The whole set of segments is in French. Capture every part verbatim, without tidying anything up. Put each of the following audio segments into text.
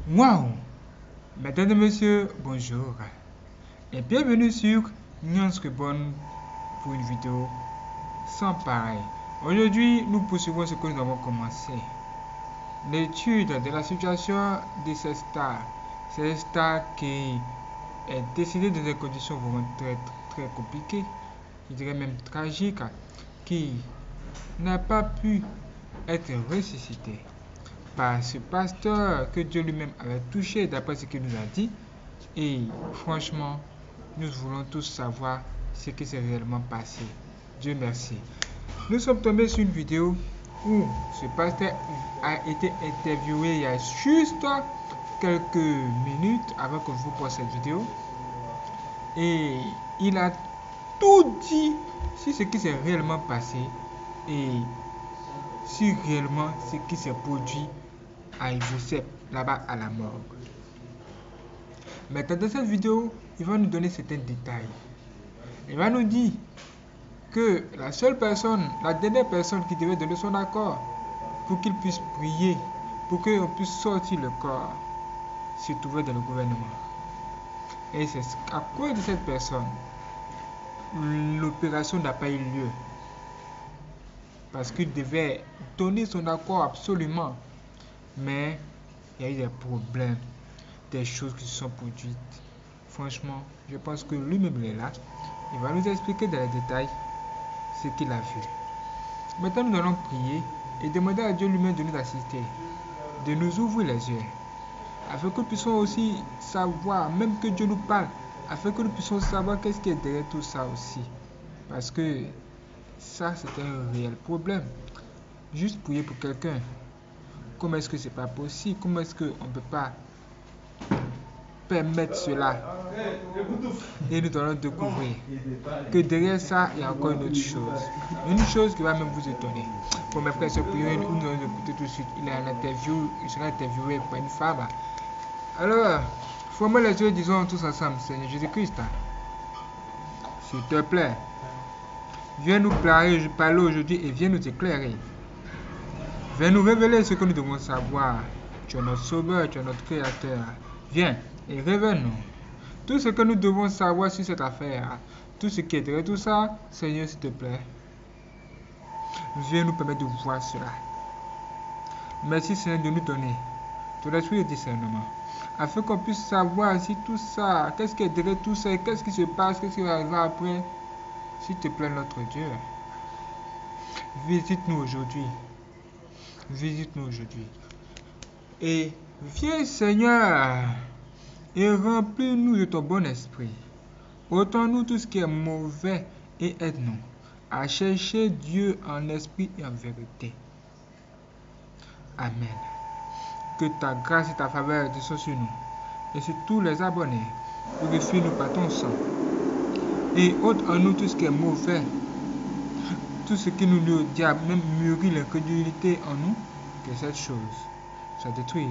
Waouh! Mesdames et messieurs, bonjour et bienvenue sur Nuance Bonne pour une vidéo sans pareil. Aujourd'hui, nous poursuivons ce que nous avons commencé. L'étude de la situation de ces stars. Ces stars qui est décédée dans des conditions vraiment très, très compliquées, je dirais même tragiques, qui n'a pas pu être ressuscité par ce pasteur que Dieu lui-même avait touché d'après ce qu'il nous a dit. Et franchement, nous voulons tous savoir ce qui s'est réellement passé. Dieu merci. Nous sommes tombés sur une vidéo où ce pasteur a été interviewé il y a juste quelques minutes avant que je vous poste cette vidéo. Et il a tout dit sur ce qui s'est réellement passé et sur réellement ce qui s'est produit à Ivosep, là-bas à la morgue. Mais dans cette vidéo, il va nous donner certains détails. Il va nous dire que la seule personne, la dernière personne qui devait donner son accord pour qu'il puisse prier, pour qu'on puisse sortir le corps, se trouvait dans le gouvernement. Et c'est à cause de cette personne, l'opération n'a pas eu lieu. Parce qu'il devait donner son accord absolument. Mais il y a eu des problèmes, des choses qui se sont produites. Franchement, je pense que lui-même il est là. Il va nous expliquer dans les détails ce qu'il a vu. Maintenant, nous allons prier et demander à Dieu lui-même de nous assister, de nous ouvrir les yeux, afin que nous puissions aussi savoir, même que Dieu nous parle, afin que nous puissions savoir qu'est-ce qui est derrière tout ça aussi. Parce que ça, c'est un réel problème. Juste prier pour quelqu'un. Comment est-ce que c'est pas possible? Comment est-ce qu'on ne peut pas permettre cela? Et nous allons découvrir que derrière ça, il y a encore une autre chose. Une chose qui va même vous étonner. Pour mes frères et sœurs, nous allons écouter tout de suite. Il a une interview, il sera interviewé par une femme. Alors, fermez les yeux, disons tous ensemble, Seigneur Jésus-Christ, s'il te plaît, viens nous parler, parler aujourd'hui et viens nous éclairer. Viens nous révéler ce que nous devons savoir. Tu es notre sauveur, tu es notre créateur. Viens et révèle-nous tout ce que nous devons savoir sur cette affaire. Tout ce qui est derrière tout ça, Seigneur, s'il te plaît. Viens nous permettre de voir cela. Merci, Seigneur, de nous donner ton esprit de discernement. Afin qu'on puisse savoir si tout ça, qu'est-ce qui est derrière tout ça, qu'est-ce qui se passe, qu'est-ce qui va arriver après. S'il te plaît, notre Dieu. Visite-nous aujourd'hui. Visite-nous aujourd'hui. Et viens, Seigneur, et remplis-nous de ton bon esprit. Ôtons-nous tout ce qui est mauvais et aide-nous à chercher Dieu en esprit et en vérité. Amen. Que ta grâce et ta faveur descendent sur nous et sur tous les abonnés. Purifie-nous par ton sang. Et ôte en nous tout ce qui est mauvais. Tout ce qui nous lie au diable, même mûrit l'incrédulité en nous, que cette chose soit détruite.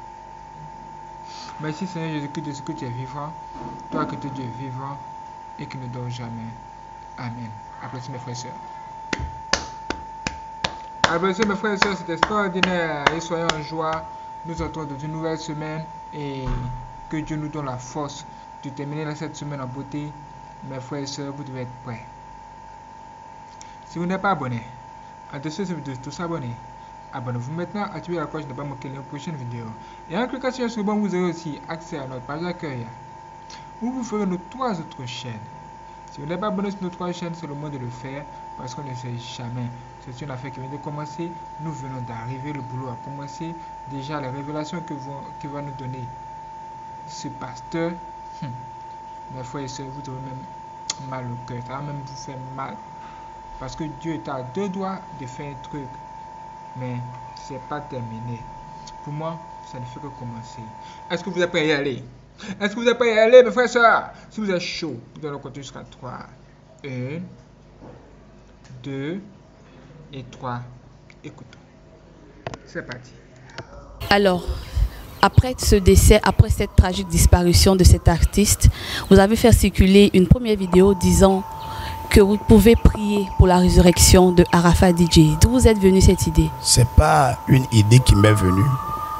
Merci Seigneur Jésus-Christ de ce que tu es vivant, toi que tu es vivant et qui ne dort jamais. Amen. Applaudissez mes frères et sœurs. Applaudissez mes frères et sœurs, c'est extraordinaire et soyons en joie. Nous entrons dans une nouvelle semaine et que Dieu nous donne la force de terminer cette semaine en beauté. Mes frères et sœurs, vous devez être prêts. Si vous n'êtes pas abonné, en dessous de cette vidéo, tous abonnés. Abonnez-vous maintenant, activez la cloche de ne pas manquer les prochaines vidéos. Et en cliquant sur ce bouton, vous aurez aussi accès à notre page d'accueil où vous ferez nos trois autres chaînes. Si vous n'êtes pas abonné sur nos trois chaînes, c'est le moment de le faire parce qu'on ne sait jamais. C'est une affaire qui vient de commencer. Nous venons d'arriver, le boulot a commencé. Déjà, les révélations que vont, qui va nous donner ce pasteur, hum, mes frères et sœurs, vous aurez même mal au cœur. Ça va même vous faire mal. Parce que Dieu est à deux doigts de faire un truc. Mais ce n'est pas terminé. Pour moi, ça ne fait que commencer. Est-ce que vous êtes prêts à y aller? Est-ce que vous êtes prêts à y aller, mes frères et sœurs? Si vous êtes chaud, nous allons continuer jusqu'à trois. Un, deux et trois. Écoutons. C'est parti. Alors, après ce décès, après cette tragique disparition de cet artiste, vous avez fait circuler une première vidéo disant que vous pouvez prier pour la résurrection de Arafat D J. D'où vous êtes venu cette idée? C'est pas une idée qui m'est venue.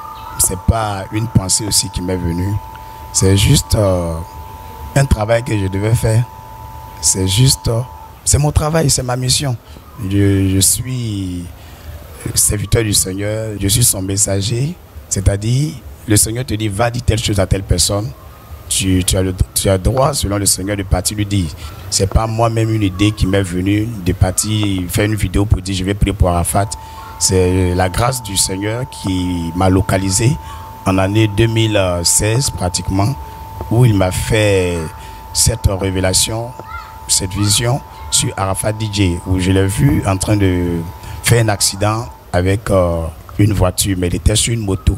c'est pas une pensée aussi qui m'est venue. C'est juste euh, un travail que je devais faire. C'est juste, euh, c'est mon travail, c'est ma mission. Je, je suis serviteur du Seigneur, je suis son messager. C'est-à-dire, le Seigneur te dit, va dire telle chose à telle personne. Tu, tu, as le, tu as droit, selon le Seigneur, de partir lui dire. C'est pas moi-même une idée qui m'est venue de partir faire une vidéo pour dire je vais prier pour Arafat. C'est la grâce du Seigneur qui m'a localisé en année deux mille seize pratiquement, où il m'a fait cette révélation, cette vision sur Arafat D J, où je l'ai vu en train de faire un accident avec euh, une voiture, mais il était sur une moto.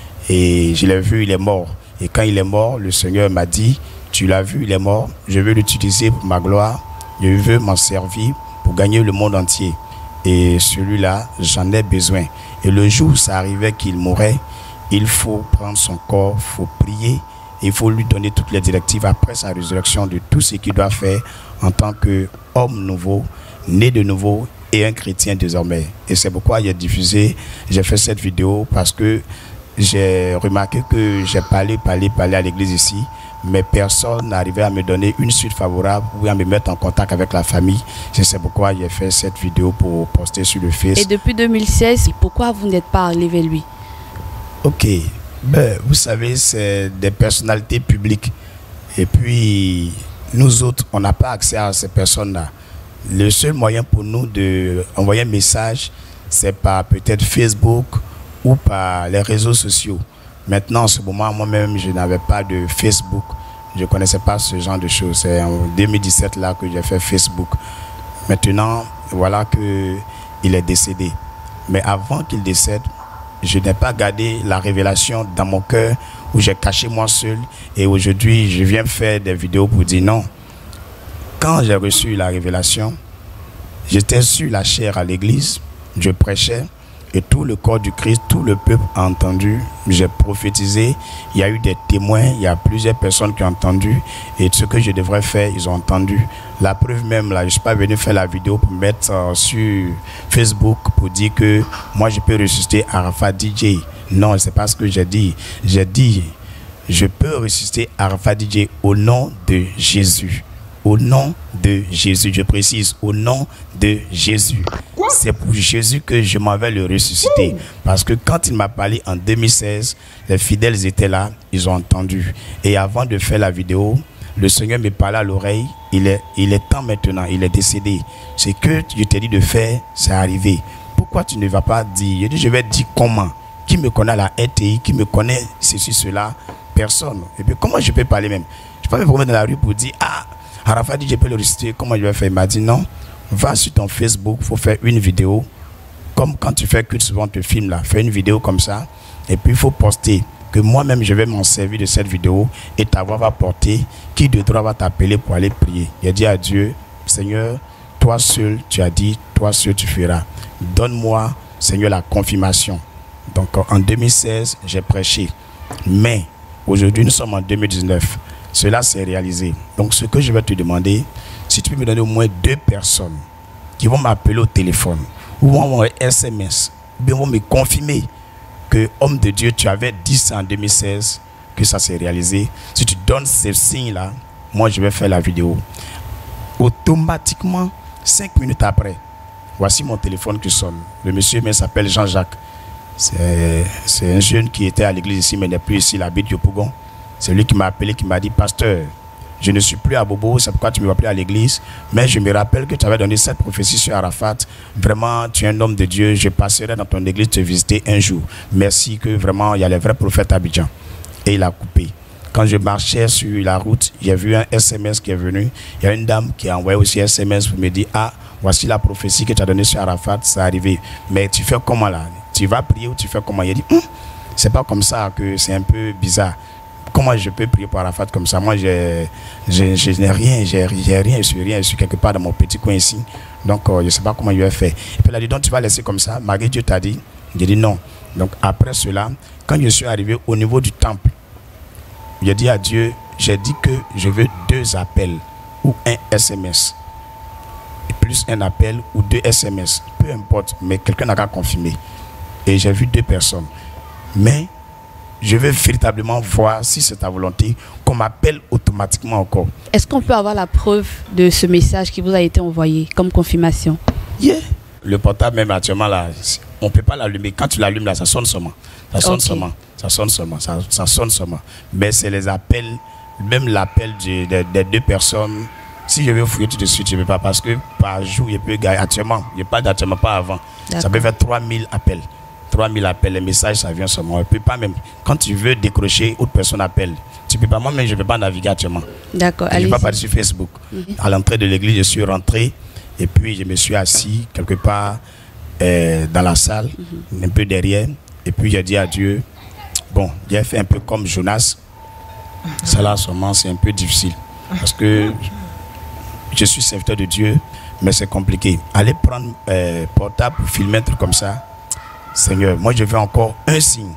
Et je l'ai vu, il est mort. Et quand il est mort, le Seigneur m'a dit, tu l'as vu, il est mort, je veux l'utiliser pour ma gloire, je veux m'en servir pour gagner le monde entier. Et celui-là, j'en ai besoin. Et le jour où ça arrivait qu'il mourrait, il faut prendre son corps, il faut prier, et il faut lui donner toutes les directives après sa résurrection de tout ce qu'il doit faire en tant qu'homme nouveau, né de nouveau et un chrétien désormais. Et c'est pourquoi il a diffusé, j'ai fait cette vidéo parce que j'ai remarqué que j'ai parlé, parlé, parlé à l'église ici, mais personne n'arrivait à me donner une suite favorable ou à me mettre en contact avec la famille. C'est pourquoi j'ai fait cette vidéo pour poster sur le Facebook. Et depuis deux mille seize, pourquoi vous n'êtes pas allé vers lui? Ok, ben, vous savez, c'est des personnalités publiques. Et puis, nous autres, on n'a pas accès à ces personnes-là. Le seul moyen pour nous d'envoyer un message, c'est par peut-être Facebook ou par les réseaux sociaux. Maintenant, en ce moment, moi-même, je n'avais pas de Facebook. Je ne connaissais pas ce genre de choses. C'est en deux mille dix-sept là que j'ai fait Facebook. Maintenant, voilà qu'il est décédé. Mais avant qu'il décède, je n'ai pas gardé la révélation dans mon cœur où j'ai caché moi seul. Et aujourd'hui, je viens faire des vidéos pour dire non. Quand j'ai reçu la révélation, j'étais sur la chaire à l'église, je prêchais. Et tout le corps du Christ, tout le peuple a entendu. J'ai prophétisé. Il y a eu des témoins. Il y a plusieurs personnes qui ont entendu. Et ce que je devrais faire, ils ont entendu. La preuve même, là, je ne suis pas venu faire la vidéo pour mettre euh, sur Facebook pour dire que moi, je peux ressusciter Arafat D J. Non, c'est pas ce que j'ai dit. J'ai dit, je peux ressusciter Arafat D J au nom de Jésus. Au nom de Jésus, je précise, au nom de Jésus. C'est pour Jésus que je m'en vais le ressusciter. Parce que quand il m'a parlé en deux mille seize, les fidèles étaient là, ils ont entendu. Et avant de faire la vidéo, le Seigneur me parlait à l'oreille, il est, il est temps maintenant, il est décédé. Ce que je t'ai dit de faire, c'est arrivé. Pourquoi tu ne vas pas dire? Je dis, je vais dire comment? Qui me connaît à la R T I, qui me connaît ceci, cela? Personne. Et puis comment je peux parler même? Je peux pas me promener dans la rue pour dire, ah, Arafat dit, je peux le réciter, comment je vais faire? Il m'a dit, non, va sur ton Facebook, il faut faire une vidéo. Comme quand tu fais que souvent te filmes là, fais une vidéo comme ça. Et puis il faut poster que moi-même je vais m'en servir de cette vidéo et ta voix va porter. Qui de droit va t'appeler pour aller prier? Il a dit à Dieu, Seigneur, toi seul tu as dit, toi seul tu feras. Donne-moi, Seigneur, la confirmation. Donc en deux mille seize, j'ai prêché. Mais aujourd'hui, nous sommes en deux mille dix-neuf. Cela s'est réalisé. Donc ce que je vais te demander, si tu peux me donner au moins deux personnes qui vont m'appeler au téléphone ou vont m'envoyer un S M S ou bien vont me confirmer que, homme de Dieu, tu avais dit ça en deux mille seize, que ça s'est réalisé. Si tu donnes ces signes-là, moi je vais faire la vidéo. Automatiquement, cinq minutes après, voici mon téléphone qui sonne. Le monsieur s'appelle Jean-Jacques. C'est un jeune qui était à l'église ici, mais n'est plus ici, il habite Yopougon. C'est lui qui m'a appelé, qui m'a dit, pasteur, je ne suis plus à Bobo, c'est pourquoi tu me vas plus à l'église. Mais je me rappelle que tu avais donné cette prophétie sur Arafat. Vraiment, tu es un homme de Dieu, je passerai dans ton église te visiter un jour. Merci que vraiment, il y a les vrais prophètes à Abidjan. Et il a coupé. Quand je marchais sur la route, j'ai vu un S M S qui est venu. Il y a une dame qui a envoyé aussi un S M S pour me dire, ah, voici la prophétie que tu as donnée sur Arafat, c'est arrivé. Mais tu fais comment là? Tu vas prier ou tu fais comment? Il a dit, hm, c'est pas comme ça, que c'est un peu bizarre. Comment je peux prier pour Arafat comme ça? Moi, je, je, je n'ai rien, j'ai rien, je suis rien, je suis quelque part dans mon petit coin ici. Donc, euh, je ne sais pas comment il va faire. Et puis, il a dit, donc, tu vas laisser comme ça. Marie, Dieu t'a dit. J'ai dit non. Donc, après cela, quand je suis arrivé au niveau du temple, j'ai dit à Dieu, j'ai dit que je veux deux appels ou un S M S. Et plus un appel ou deux S M S. Peu importe, mais quelqu'un n'a qu'à confirmer. Et j'ai vu deux personnes. Mais je veux véritablement voir si c'est ta volonté qu'on m'appelle automatiquement encore. Est-ce qu'on peut avoir la preuve de ce message qui vous a été envoyé comme confirmation? Yeah. Le portable même actuellement là, on ne peut pas l'allumer. Quand tu l'allumes là, ça sonne seulement. Ça sonne Okay. seulement. Ça sonne seulement. Ça, ça sonne seulement. Mais c'est les appels, même l'appel des de, de deux personnes. Si je veux fouiller tout de suite, je ne peux pas parce que par jour, je peux gagner actuellement. Il n'y a pas d'actuellement, pas avant. Ça peut faire trois mille appels. trois mille appels, les messages, ça vient seulement. On peut pas même. Quand tu veux décrocher, autre personne appelle. Tu peux pas, moi-même, je ne peux pas naviguer actuellement. D'accord. Je ne vais pas parler sur Facebook. Mm-hmm. À l'entrée de l'église, je suis rentré et puis je me suis assis quelque part euh, dans la salle, mm-hmm. un peu derrière. Et puis j'ai dit à Dieu, bon, j'ai fait un peu comme Jonas. Ça là, seulement, c'est un peu difficile. Parce que je suis serviteur de Dieu, mais c'est compliqué. Aller prendre euh, portable pour filmer un truc comme ça, Seigneur, moi je veux encore un signe.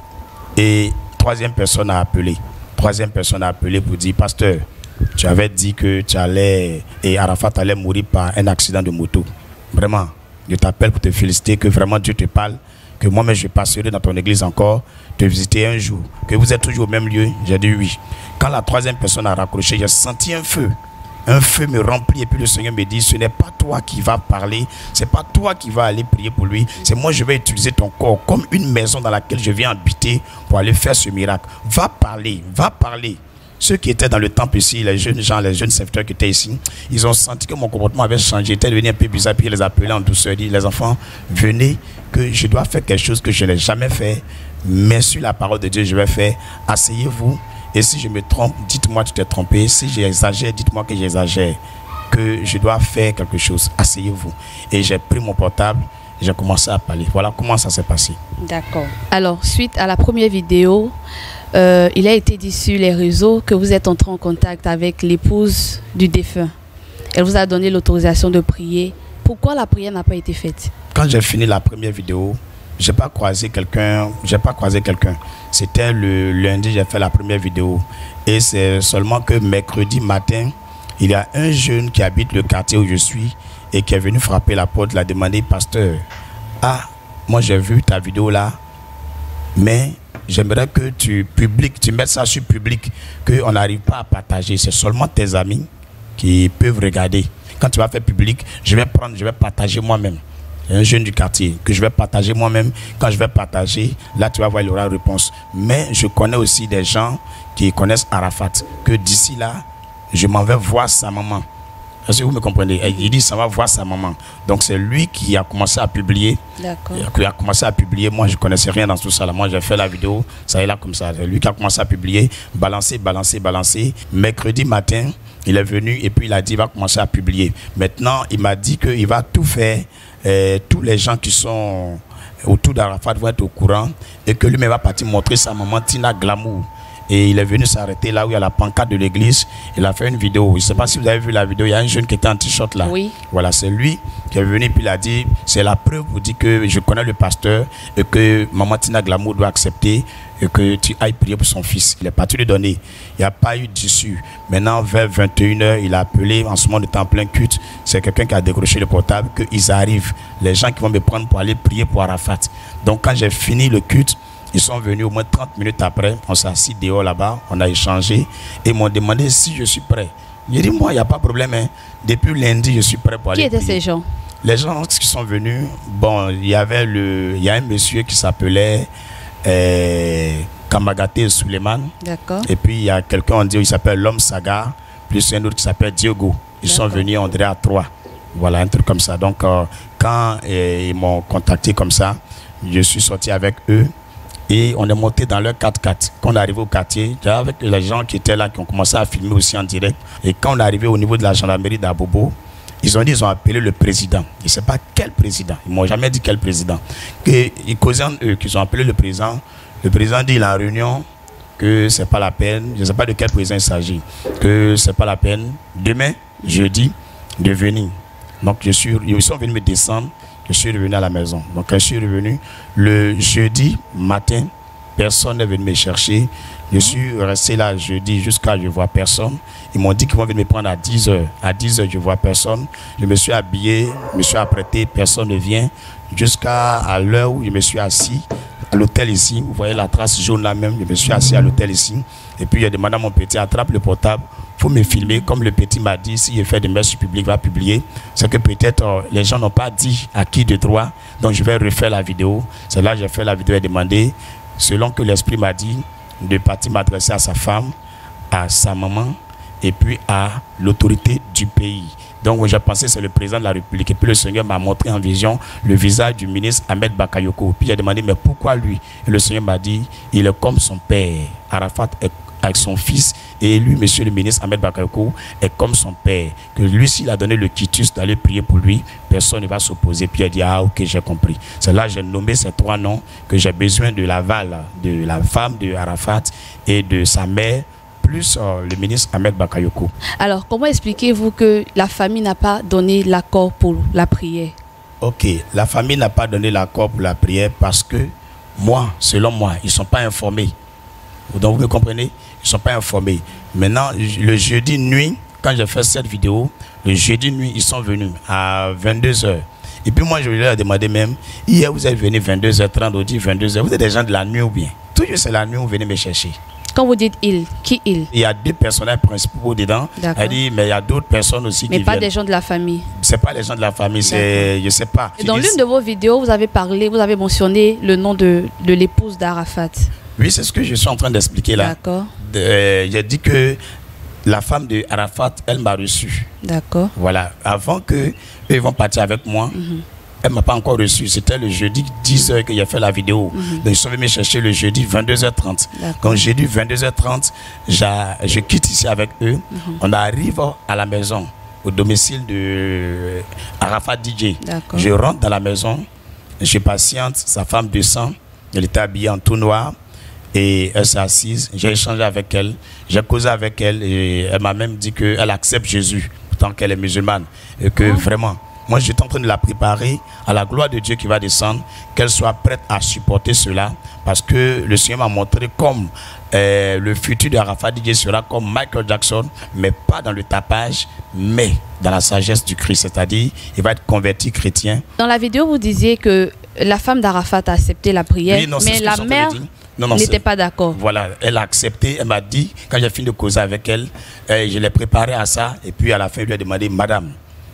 Et troisième personne a appelé. Troisième personne a appelé pour dire, pasteur, tu avais dit que tu allais, et Arafat allait mourir par un accident de moto. Vraiment, je t'appelle pour te féliciter, que vraiment Dieu te parle, que moi-même je passerai dans ton église encore, te visiter un jour, que vous êtes toujours au même lieu. J'ai dit oui. Quand la troisième personne a raccroché, j'ai senti un feu. Un feu me remplit et puis le Seigneur me dit, ce n'est pas toi qui vas parler, c'est pas toi qui vas aller prier pour lui, c'est moi je vais utiliser ton corps comme une maison dans laquelle je viens habiter pour aller faire ce miracle. Va parler, va parler. Ceux qui étaient dans le temple ici, les jeunes gens, les jeunes serviteurs qui étaient ici, ils ont senti que mon comportement avait changé, j'étais devenu un peu bizarre, puis ils les appelaient en douceur, ils disent, les enfants, venez, que je dois faire quelque chose que je n'ai jamais fait, mais sur la parole de Dieu, je vais faire, asseyez-vous. Et si je me trompe, dites-moi que tu t'es trompé. Si j'exagère, dites-moi que j'exagère. Que je dois faire quelque chose. Asseyez-vous. Et j'ai pris mon portable, j'ai commencé à parler. Voilà comment ça s'est passé. D'accord. Alors, suite à la première vidéo, euh, il a été dit sur les réseaux que vous êtes entré en contact avec l'épouse du défunt. Elle vous a donné l'autorisation de prier. Pourquoi la prière n'a pas été faite? Quand j'ai fini la première vidéo, j'ai pas croisé quelqu'un, j'ai pas croisé quelqu'un. C'était le lundi, j'ai fait la première vidéo. Et c'est seulement que mercredi matin, il y a un jeune qui habite le quartier où je suis et qui est venu frapper la porte, il a demandé, pasteur, ah, moi j'ai vu ta vidéo là, mais j'aimerais que tu publiques, tu mettes ça sur public, qu'on n'arrive pas à partager. C'est seulement tes amis qui peuvent regarder. Quand tu vas faire public, je vais prendre, je vais partager moi-même. Un jeune du quartier que je vais partager moi-même. Quand je vais partager, là tu vas voir, il aura réponse. Mais je connais aussi des gens qui connaissent Arafat, que d'ici là, je m'en vais voir sa maman. Est-ce que vous me comprenez? Il dit ça va voir sa maman. Donc c'est lui qui a commencé à publier. D'accord. Qui a commencé à publier. Moi je ne connaissais rien dans tout ça. Là. Moi j'ai fait la vidéo, ça est là comme ça. C'est lui qui a commencé à publier, balancer, balancer, balancer. Mercredi matin, il est venu et puis il a dit il va commencer à publier. Maintenant, il m'a dit qu'il va tout faire. Euh, tous les gens qui sont autour d'Arafat vont être au courant et que lui-même va partir montrer sa maman Tina Glamour. Et il est venu s'arrêter là où il y a la pancarte de l'église. Il a fait une vidéo. Je ne sais pas si vous avez vu la vidéo. Il y a un jeune qui était en t-shirt là. Oui. Voilà, c'est lui qui est venu puis il a dit, c'est la preuve pour dire que je connais le pasteur et que maman Tina Glamour doit accepter et que tu ailles prier pour son fils. Il est parti lui donner. Il n'y a pas eu d'issue. Maintenant, vers vingt et une heures, il a appelé, en ce moment de temps plein culte. C'est quelqu'un qui a décroché le portable, qu'ils arrivent. Les gens qui vont me prendre pour aller prier pour Arafat. Donc quand j'ai fini le culte, ils sont venus au moins trente minutes après. On s'est assis dehors là-bas, on a échangé et m'ont demandé si je suis prêt. J'ai dit, moi, il n'y a pas de problème. Hein. Depuis lundi, je suis prêt pour aller prier. Qui étaient ces gens? Les gens qui sont venus, bon, il y avait le, il y a un monsieur qui s'appelait euh, Kamagaté Suleiman. D'accord. Et puis il y a quelqu'un, on dit, il s'appelle l'homme Saga, plus un autre qui s'appelle Diogo. Ils sont venus, on dirait à trois. Voilà, un truc comme ça. Donc, euh, quand euh, ils m'ont contacté comme ça, je suis sorti avec eux. Et on est monté dans leur quatre quatre. Quand on est arrivé au quartier, avec les gens qui étaient là, qui ont commencé à filmer aussi en direct. Et quand on est arrivé au niveau de la gendarmerie d'Abobo, ils ont dit, ils ont appelé le président. Je ne sais pas quel président. Ils ne m'ont jamais dit quel président. Et ils causaient eux, qu'ils ont appelé le président. Le président dit, il est en réunion, que ce n'est pas la peine. Je ne sais pas de quel président il s'agit. Que ce n'est pas la peine. Demain, jeudi, de venir. Donc, je suis, ils sont venus me descendre. Je suis revenu à la maison. Donc, quand je suis revenu, le jeudi matin, personne n'est venu me chercher. Je suis resté là jeudi jusqu'à ce que je ne vois personne. Ils m'ont dit qu'ils vont venir me prendre à dix heures. À dix heures, je ne vois personne. Je me suis habillé, je me suis apprêté, personne ne vient. Jusqu'à l'heure où je me suis assis, à l'hôtel ici. Vous voyez la trace jaune là même. Je me suis assis à l'hôtel ici. Et puis j'ai demandé à mon petit, attrape le portable. Il faut me filmer. Comme le petit m'a dit, si je fais des messages publics, va publier. C'est que peut-être euh, les gens n'ont pas dit à qui de droit. Donc je vais refaire la vidéo. C'est là que j'ai fait la vidéo et demandé, selon que l'esprit m'a dit, de partir m'adresser à sa femme, à sa maman et puis à l'autorité du pays. Donc j'ai pensé que c'est le président de la République. Et puis le Seigneur m'a montré en vision le visage du ministre Ahmed Bakayoko. Puis j'ai demandé, mais pourquoi lui? Et le Seigneur m'a dit, il est comme son père. Arafat est avec son fils. Et lui, monsieur le ministre Ahmed Bakayoko, est comme son père. Que lui, s'il a donné le quitus d'aller prier pour lui, personne ne va s'opposer. Puis il a dit, ah ok, j'ai compris. C'est là que j'ai nommé ces trois noms, que j'ai besoin de l'aval de la femme de Arafat et de sa mère, plus euh, le ministre Ahmed Bakayoko. Alors, comment expliquez-vous que la famille n'a pas donné l'accord pour la prière? Ok, la famille n'a pas donné l'accord pour la prière parce que moi, selon moi, ils ne sont pas informés. Donc vous me comprenez? Ils ne sont pas informés. Maintenant, le jeudi nuit, quand j'ai fait cette vidéo, le jeudi nuit, ils sont venus à vingt-deux heures. Et puis moi, je leur ai demandé même, hier vous êtes venus vingt-deux heures trente, aujourd'hui vingt-deux heures, vous êtes des gens de la nuit ou bien? Toujours c'est la nuit, vous venez me chercher. Quand vous dites il, qui il? Il y a deux personnages principaux dedans. Elle dit, mais il y a d'autres personnes aussi mais qui pas viennent. des gens de la famille. C'est pas les gens de la famille, c'est, je sais pas. Et dans l'une de vos vidéos, vous avez parlé, vous avez mentionné le nom de, de l'épouse d'Arafat. Oui, c'est ce que je suis en train d'expliquer là. D'accord. Euh, J'ai dit que la femme de Arafat, elle m'a reçu. D'accord. Voilà. Avant que eux vont partir avec moi. Mm-hmm. Elle ne m'a pas encore reçu. C'était le jeudi dix heures que j'ai fait la vidéo. Mm-hmm. Donc, ils sont venus me chercher le jeudi vingt-deux heures trente. Donc, jeudi vingt-deux heures trente, je quitte ici avec eux. Mm-hmm. On arrive à la maison, au domicile de Arafat D J. Je rentre dans la maison, je patiente, sa femme descend. Elle était habillée en tout noir et elle s'est assise. J'ai échangé avec elle, j'ai causé avec elle et elle m'a même dit qu'elle accepte Jésus, pourtant qu'elle est musulmane. Et que oh. vraiment, moi, j'étais en train de la préparer à la gloire de Dieu qui va descendre, qu'elle soit prête à supporter cela, parce que le Seigneur m'a montré comme euh, le futur de Arafat D J sera comme Michael Jackson, mais pas dans le tapage, mais dans la sagesse du Christ, c'est-à-dire il va être converti chrétien. Dans la vidéo, vous disiez que la femme d'Arafat a accepté la prière, oui, non, mais la mère n'était pas d'accord. Voilà, elle a accepté, elle m'a dit, quand j'ai fini de causer avec elle, euh, je l'ai préparée à ça, et puis à la fin, je lui ai demandé, madame,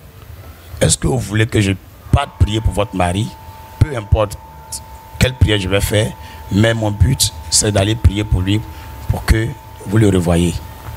est-ce que vous voulez que je parte prier pour votre mari? Peu importe quelle prière je vais faire, mais mon but, c'est d'aller prier pour lui, pour que vous le revoyez.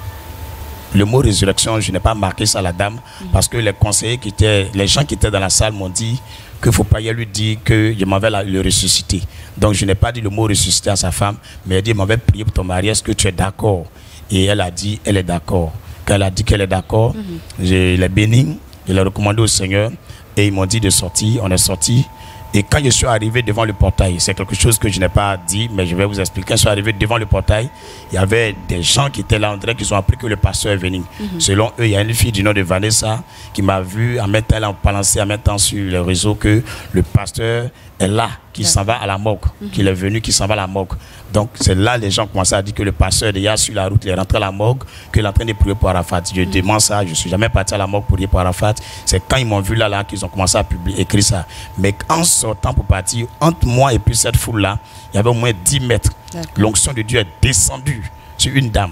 Le mot résurrection, je n'ai pas marqué ça à la dame, mmh. parce que les conseillers qui étaient, les gens qui étaient dans la salle m'ont dit qu'il ne faut pas lui dire que je m'en vais le ressusciter. Donc je n'ai pas dit le mot ressusciter à sa femme, mais elle dit, je m'en vais prier pour ton mari, est-ce que tu es d'accord? Et elle a dit, elle est d'accord. Quand elle a dit qu'elle est d'accord, mmh. je l'ai béni. Je l'ai recommandé au Seigneur et ils m'ont dit de sortir. On est sorti. Et quand je suis arrivé devant le portail, c'est quelque chose que je n'ai pas dit, mais je vais vous expliquer. Quand je suis arrivé devant le portail, il y avait des gens qui étaient là, on dirait qu'ils ont appris que le pasteur est venu. Mm-hmm. Selon eux, il y a une fille du nom de Vanessa qui m'a vu en même temps, elle a balancé en même temps sur les réseaux que le pasteur est là, qui s'en va à la morgue, mm-hmm. qu'il est venu, qui s'en va à la morgue. Donc c'est là les gens commençaient à dire que le pasteur est déjà sur la route, il est rentré à la morgue, qu'il est en train de prier pour Arafat. Je mm-hmm. demande ça, je ne suis jamais parti à la morgue pour prier pour Arafat. C'est quand ils m'ont vu là, là qu'ils ont commencé à publier, écrire ça. Mais en sortant pour partir, entre moi et puis cette foule-là, il y avait au moins dix mètres. L'onction de Dieu est descendue sur une dame.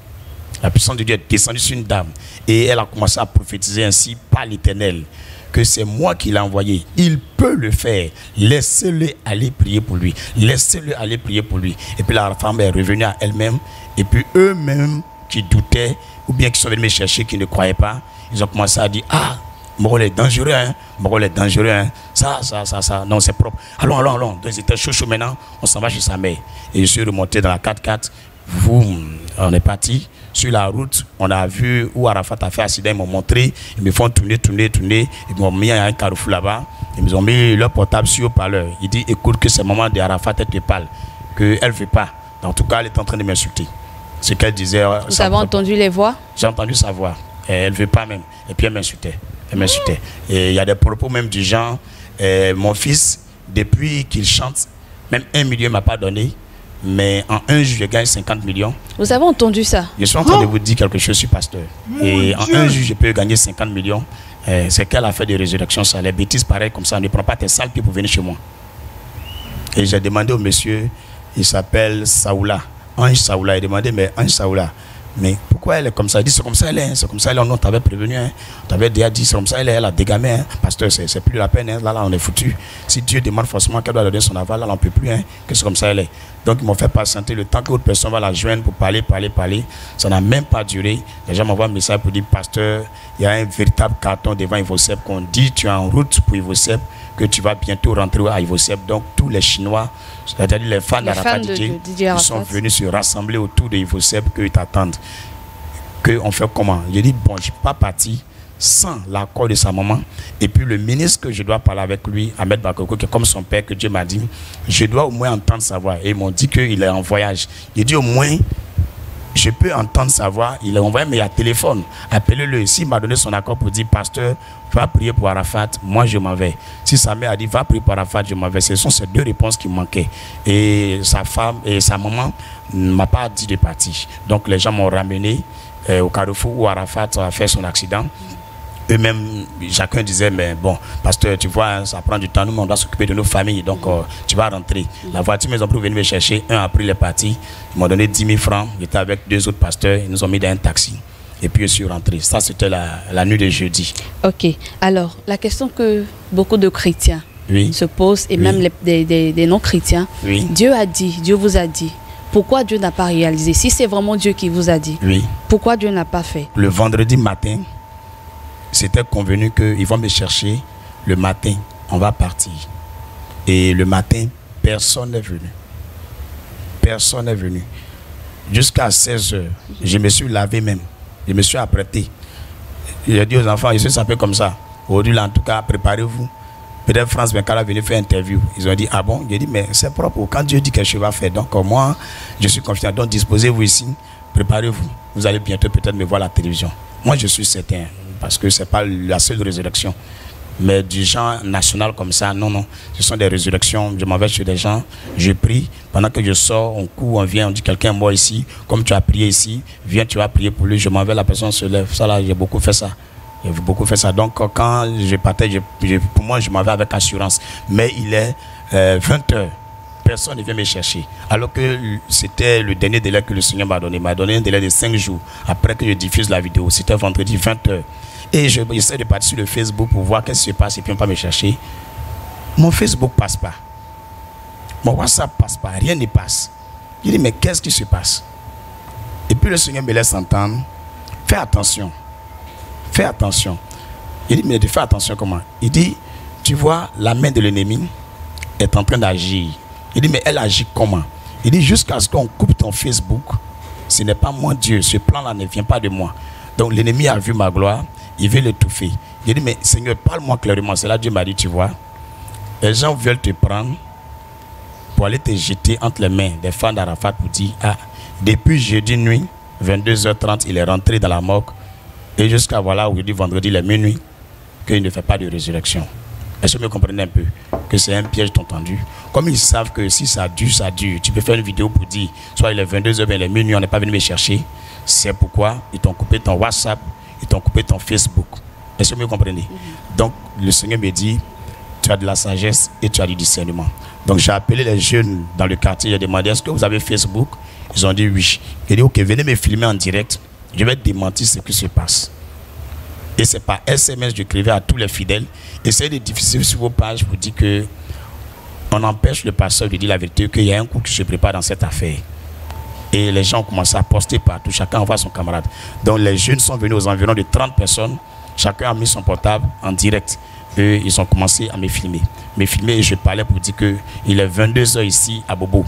La puissance de Dieu est descendue sur une dame. Et elle a commencé à prophétiser ainsi par l'Éternel, que c'est moi qui l'ai envoyé. Il peut le faire. Laissez-le aller prier pour lui. Laissez-le aller prier pour lui. Et puis la femme est revenue à elle-même. Et puis eux-mêmes qui doutaient, ou bien qui sont venus me chercher, qui ne croyaient pas, ils ont commencé à dire, ah, mon rôle est dangereux, hein. Mon rôle est dangereux, hein. Ça, ça, ça, ça. Non, c'est propre. Allons, allons, allons. Donc ils étaient chaud, chaud maintenant. On s'en va chez sa mère. Et je suis remonté dans la quatre quatre. Vous, on est parti. Sur la route, on a vu où Arafat a fait accident, ils m'ont montré, ils me font tourner, tourner, tourner, ils m'ont mis à un carrefour là-bas, ils m'ont mis leur portable sur le parleur. Il dit, écoute, que c'est maman de Arafat, elle te parle, qu'elle ne veut pas. En tout cas, elle est en train de m'insulter. Ce qu'elle disait. Vous avez entendu les voix? J'ai entendu sa voix. Et elle ne veut pas même. Et puis elle m'insultait. Elle m'insultait. Et il y a des propos même du genre, euh, mon fils, depuis qu'il chante, même un million ne m'a pas donné. Mais en un jour, je gagne cinquante millions. Vous avez entendu ça? Je suis en train oh. de vous dire quelque chose sur pasteur. Mon et Dieu. En un jour, je peux gagner cinquante millions. Euh, c'est qu'elle a fait des résurrections, ça. Les bêtises pareilles comme ça. Ne prends pas tes sales pieds pour venir chez moi. Et j'ai demandé au monsieur, il s'appelle Saoula, Ange Saoula. Il demandé, mais Ange Saoula, mais pourquoi elle est comme ça? Il dit, c'est comme ça elle est, hein. C'est comme ça elle est. On t'avait prévenu, hein. On t'avait déjà dit, c'est comme ça elle est, elle a dégamé, hein. Pasteur, c'est plus la peine, hein. Là, là, on est foutu. Si Dieu demande forcément qu'elle doit donner son aval, là, on ne peut plus, hein. Que c'est comme ça elle est. Donc, ils m'ont fait patienter le temps que l'autre personne va la joindre pour parler, parler, parler. Ça n'a même pas duré. Les gens m'envoient un message pour dire, pasteur, il y a un véritable carton devant Ivosep qu'on dit, tu es en route pour Ivosep, que tu vas bientôt rentrer à Ivosep. Donc, tous les Chinois, c'est-à-dire les fans d'Arafat D J, ils sont venus se rassembler autour de Ivosep, qu'ils t'attendent. Qu'on fait comment? Je dis, bon, je ne suis pas parti sans l'accord de sa maman. Et puis le ministre que je dois parler avec lui, Ahmed Bakoko, qui est comme son père, que Dieu m'a dit, je dois au moins entendre sa voix. Et ils m'ont dit qu'il est en voyage. J'ai dit au moins, je peux entendre sa voix. Il est en voyage, mais il y a téléphone. Appelez-le. S'il m'a donné son accord pour dire, pasteur, va prier pour Arafat, moi je m'en vais. Si sa mère a dit, va prier pour Arafat, je m'en vais. Ce sont ces deux réponses qui manquaient. Et sa femme et sa maman ne m'a pas dit de partir. Donc les gens m'ont ramené euh, au carrefour où Arafat a fait son accident. Eux-mêmes, chacun disait, mais bon, pasteur, tu vois, hein, ça prend du temps, nous, on doit s'occuper de nos familles, donc euh, tu vas rentrer. La voiture, ils ont pu venir me chercher, un a pris les parties, ils m'ont donné dix mille francs, j'étais avec deux autres pasteurs, ils nous ont mis dans un taxi, et puis je suis rentré. Ça, c'était la, la nuit de jeudi. Ok, alors, la question que beaucoup de chrétiens oui. se posent, et oui. même les, des, des, des non-chrétiens, oui. Dieu a dit, Dieu vous a dit, pourquoi Dieu n'a pas réalisé? Si c'est vraiment Dieu qui vous a dit, oui. pourquoi Dieu n'a pas fait? Le vendredi matin, c'était convenu qu'ils vont me chercher le matin, on va partir. Et le matin, personne n'est venu. Personne n'est venu. Jusqu'à seize heures, je me suis lavé même. Je me suis apprêté. J'ai dit aux enfants, je suis sapé comme ça. Aujourd'hui, en tout cas, préparez-vous. Peut-être France vingt-quatre a venu faire une interview. Ils ont dit, ah bon? J'ai dit, mais c'est propre. Quand Dieu dit quelque chose va faire. Donc moi, je suis confiant. Donc disposez-vous ici. Préparez-vous. Vous allez bientôt peut-être me voir à la télévision. Moi, je suis certain. Parce que ce n'est pas la seule résurrection. Mais du genre national comme ça, non, non. Ce sont des résurrections. Je m'en vais chez des gens, je prie. Pendant que je sors, on court, on vient, on dit quelqu'un est mort ici. Comme tu as prié ici, viens, tu vas prier pour lui. Je m'en vais, la personne se lève. Ça là, j'ai beaucoup fait ça. J'ai beaucoup fait ça. Donc quand je partais, je, je, pour moi, je m'en vais avec assurance. Mais il est euh, vingt heures. Personne ne vient me chercher. Alors que c'était le dernier délai que le Seigneur m'a donné. Il m'a donné un délai de cinq jours après que je diffuse la vidéo. C'était vendredi vingt heures. Et je j'essaie de partir sur le Facebook pour voir qu'est-ce qui se passe et puis on ne peut pas me chercher. Mon Facebook ne passe pas. Mon WhatsApp ne passe pas. Rien ne passe. Je dis, mais qu'est-ce qui se passe? Et puis le Seigneur me laisse entendre. Fais attention. Fais attention. Il dit, mais fais attention comment? Il dit, tu vois, la main de l'ennemi est en train d'agir. Il dit, mais elle agit comment? Il dit, jusqu'à ce qu'on coupe ton Facebook, ce n'est pas moi Dieu. Ce plan-là ne vient pas de moi. Donc l'ennemi a vu ma gloire. Il veut l'étouffer. Il dit, mais Seigneur, parle-moi clairement. C'est là que Dieu m'a dit, tu vois, les gens veulent te prendre pour aller te jeter entre les mains des fans d'Arafat pour dire, ah, depuis jeudi nuit, vingt-deux heures trente, il est rentré dans la morgue. Et jusqu'à voilà, aujourd'hui, vendredi, il est minuit, qu'il ne fait pas de résurrection. Est-ce que vous me comprenez un peu que c'est un piège entendu? Comme ils savent que si ça dure, ça dure. Tu peux faire une vidéo pour dire, soit il est vingt-deux heures, bien il est minuit, on n'est pas venu me chercher. C'est pourquoi ils t'ont coupé ton WhatsApp. Ils t'ont coupé ton Facebook. Est-ce que vous me comprenez? Mm-hmm. Donc, le Seigneur me dit, tu as de la sagesse et tu as du discernement. Donc, j'ai appelé les jeunes dans le quartier. J'ai demandé, est-ce que vous avez Facebook? Ils ont dit oui. J'ai dit, ok, venez me filmer en direct. Je vais démentir ce qui se passe. Et c'est par S M S que j'écrivais à tous les fidèles. Essayez de diffuser sur vos pages pour dire que on empêche le pasteur de dire la vérité, qu'il y a un coup qui se prépare dans cette affaire. Et les gens ont commencé à poster partout. Chacun envoie son camarade. Donc les jeunes sont venus aux environs de trente personnes. Chacun a mis son portable en direct. Et ils ont commencé à me filmer. Me filmer et je parlais pour dire qu'il est vingt-deux heures ici à Bobo.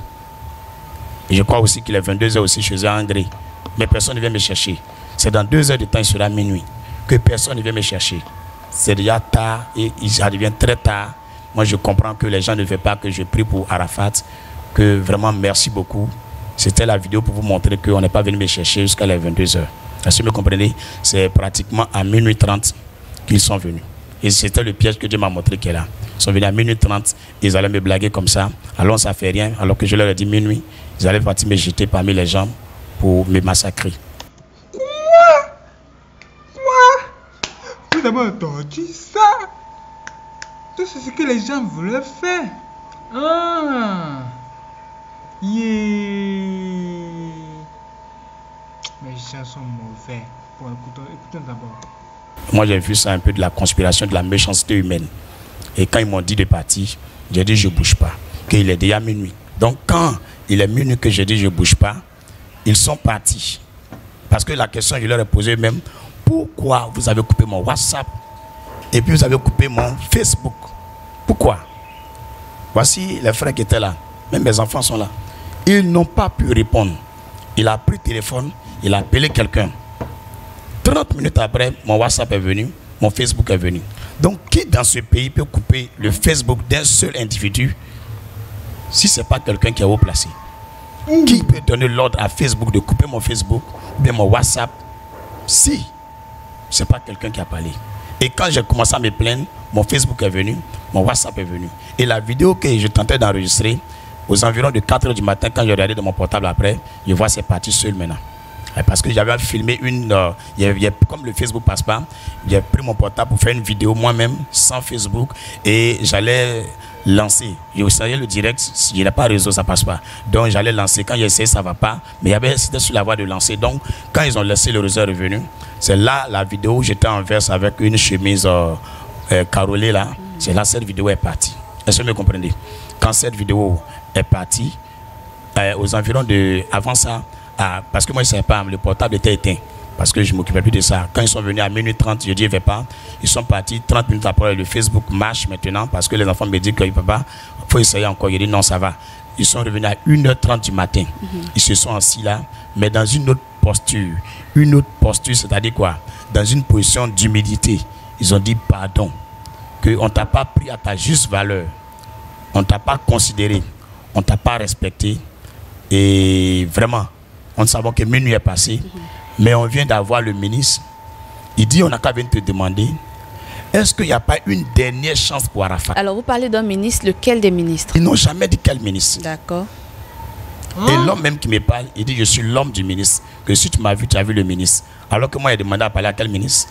Et je crois aussi qu'il est vingt-deux heures aussi chez eux à André. Mais personne ne vient me chercher. C'est dans deux heures de temps, il sera minuit. Que personne ne vient me chercher. C'est déjà tard et ça devient très tard. Moi je comprends que les gens ne veulent pas que je prie pour Arafat. Que vraiment merci beaucoup. C'était la vidéo pour vous montrer qu'on n'est pas venu me chercher jusqu'à les vingt-deux heures. Est-ce que vous me comprenez? C'est pratiquement à minuit trente qu'ils sont venus. Et c'était le piège que Dieu m'a montré qu'il est là. Ils sont venus à minuit trente, ils allaient me blaguer comme ça. Alors ça ne fait rien, alors que je leur ai dit minuit, ils allaient partir me jeter parmi les gens pour me massacrer. Quoi? Quoi? Vous avez entendu ça? Tout ce que les gens voulaient faire. Ah. Yeah. Mais les gens sont mauvais. Bon, écoutons, écoutons d'abord. Moi, j'ai vu ça un peu de la conspiration, de la méchanceté humaine. Et quand ils m'ont dit de partir, j'ai dit je ne bouge pas, qu'il est déjà minuit. Donc quand il est minuit que j'ai dit je ne bouge pas, ils sont partis. Parce que la question, je leur ai posée même, pourquoi vous avez coupé mon WhatsApp et puis vous avez coupé mon Facebook? Pourquoi? Voici les frères qui étaient là, même mes enfants sont là. Ils n'ont pas pu répondre. Il a pris le téléphone, il a appelé quelqu'un. trente minutes après, mon WhatsApp est venu, mon Facebook est venu. Donc, qui dans ce pays peut couper le Facebook d'un seul individu si ce n'est pas quelqu'un qui est haut placé? Mmh. Qui peut donner l'ordre à Facebook de couper mon Facebook ou bien mon WhatsApp si ce n'est pas quelqu'un qui a parlé? Et quand j'ai commencé à me plaindre, mon Facebook est venu, mon WhatsApp est venu. Et la vidéo que je tentais d'enregistrer, aux environs de quatre heures du matin, quand j'ai regardé dans mon portable après, je vois c'est parti seul maintenant. Parce que j'avais filmé une, euh, y a, y a, comme le Facebook passe pas, j'ai pris mon portable pour faire une vidéo moi-même sans Facebook et j'allais lancer. Je savais le direct, il n'y a pas de réseau, ça passe pas. Donc j'allais lancer. Quand j'ai essayé, ça va pas. Mais c'était sur la voie de lancer. Donc quand ils ont laissé le réseau revenu, c'est là la vidéo où j'étais en verse avec une chemise euh, euh, carolée là. C'est là cette vidéo est partie. Est-ce que vous me comprenez? Quand cette vidéo est partie, euh, aux environs de, avant ça, Ah, parce que moi je ne savais pas, le portable était éteint. Parce que je ne m'occupais plus de ça. Quand ils sont venus à minuit trente, je dis, je ne vais pas. Ils sont partis trente minutes après, le Facebook marche maintenant. Parce que les enfants me disent qu'il ne peut pas. Il faut essayer encore. Je dis, non, ça va. Ils sont revenus à une heure trente du matin. Mm-hmm. Ils se sont assis là, mais dans une autre posture. Une autre posture, c'est-à-dire quoi? Dans une position d'humilité. Ils ont dit, pardon. Qu'on ne t'a pas pris à ta juste valeur. On ne t'a pas considéré. On ne t'a pas respecté. Et vraiment, on savait que minuit est passé, mm-hmm. mais on vient d'avoir le ministre. Il dit, on n'a qu'à venir te demander, est-ce qu'il n'y a pas une dernière chance pour Arafat? Alors, vous parlez d'un ministre, lequel des ministres? Ils n'ont jamais dit quel ministre. D'accord. Et l'homme même qui me parle, il dit, je suis l'homme du ministre. Que si tu m'as vu, tu as vu le ministre. Alors que moi, il a demandé à parler à quel ministre?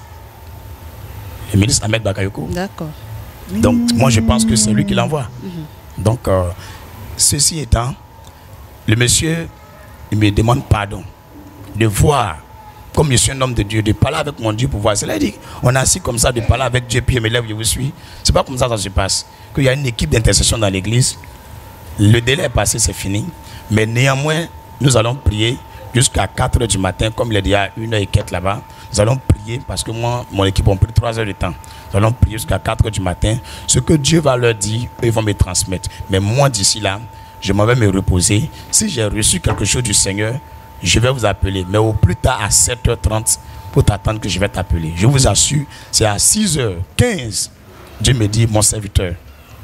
Le ministre Ahmed Bakayoko. D'accord. Donc, mmh. moi, je pense que c'est lui qui l'envoie. Mmh. Donc, euh, ceci étant, le monsieur... il me demande pardon de voir, comme je suis un homme de Dieu, de parler avec mon Dieu pour voir. Cela dit, on est assis comme ça, de parler avec Dieu, puis je me lève, je vous suis. C'est pas comme ça que ça se passe. Qu'il y a une équipe d'intercession dans l'église, le délai est passé, c'est fini. Mais néanmoins, nous allons prier jusqu'à quatre heures du matin, comme il est déjà une heure et quelques là-bas. Nous allons prier, parce que moi, mon équipe, on pris trois heures de temps. Nous allons prier jusqu'à quatre heures du matin. Ce que Dieu va leur dire, eux, ils vont me transmettre. Mais moi, d'ici là, je m'en vais me reposer. Si j'ai reçu quelque chose du Seigneur, je vais vous appeler. Mais au plus tard, à sept heures trente, pour t'attendre que je vais t'appeler. Je vous assure, c'est à six heures quinze. Dieu me dit, mon serviteur.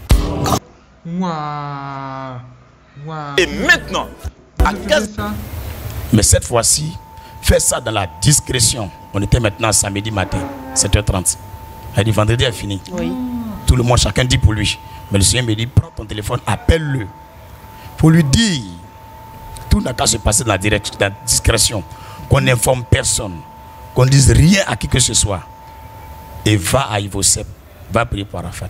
Wow. Wow. Et maintenant, à quinze... Mais cette fois-ci, fais ça dans la discrétion. On était maintenant samedi matin, sept heures trente. Elle dit, vendredi est fini. Oui. Tout le monde, chacun dit pour lui. Mais le Seigneur me dit, prends ton téléphone, appelle-le. Pour lui dire, tout n'a qu'à se passer dans la, direct, dans la discrétion, qu'on n'informe personne, qu'on ne dise rien à qui que ce soit. Et va à Ivosep, va prier pour Arafat.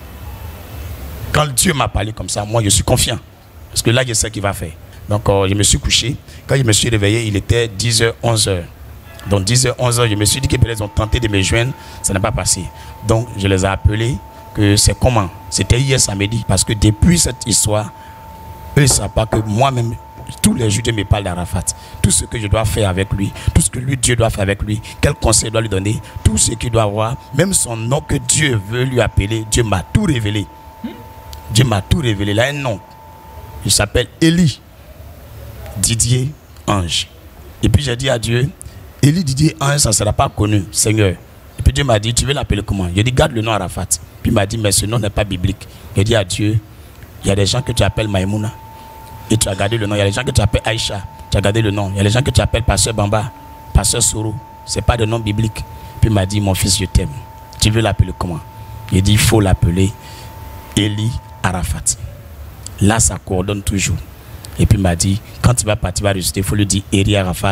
Quand Dieu m'a parlé comme ça, moi je suis confiant. Parce que là, je sais qu'il va faire. Donc euh, je me suis couché. Quand je me suis réveillé, il était dix heures, onze heures. Donc dix heures, onze heures, je me suis dit que peut-être ils ont tenté de me joindre, ça n'a pas passé. Donc je les ai appelés, que c'est comment? C'était hier samedi, parce que depuis cette histoire, eux ne savent pas que moi-même, tous les jours, Dieu me parle d'Arafat. Tout ce que je dois faire avec lui, tout ce que lui, Dieu doit faire avec lui, quel conseil doit lui donner, tout ce qu'il doit avoir, même son nom que Dieu veut lui appeler, Dieu m'a tout révélé. Dieu m'a tout révélé. Il a un nom. Il s'appelle Élie Didier Ange. Et puis j'ai dit à Dieu, Élie Didier Ange, ça ne sera pas connu, Seigneur. Et puis Dieu m'a dit, tu veux l'appeler comment? J'ai dit, garde le nom Arafat. Puis il m'a dit, mais ce nom n'est pas biblique. J'ai dit à Dieu, il y a des gens que tu appelles Maïmouna. Et tu as gardé le nom. Il y a des gens que tu appelles Aïcha. Tu as gardé le nom. Il y a des gens que tu appelles Pasteur Bamba, Pasteur Soro. Ce n'est pas de nom biblique. Puis il m'a dit, mon fils, je t'aime. Tu veux l'appeler comment? Il dit, il faut l'appeler Élie Arafat. Là, ça coordonne toujours. Et puis il m'a dit, quand tu vas partir, tu vas résister, il faut lui dire Élie Arafat,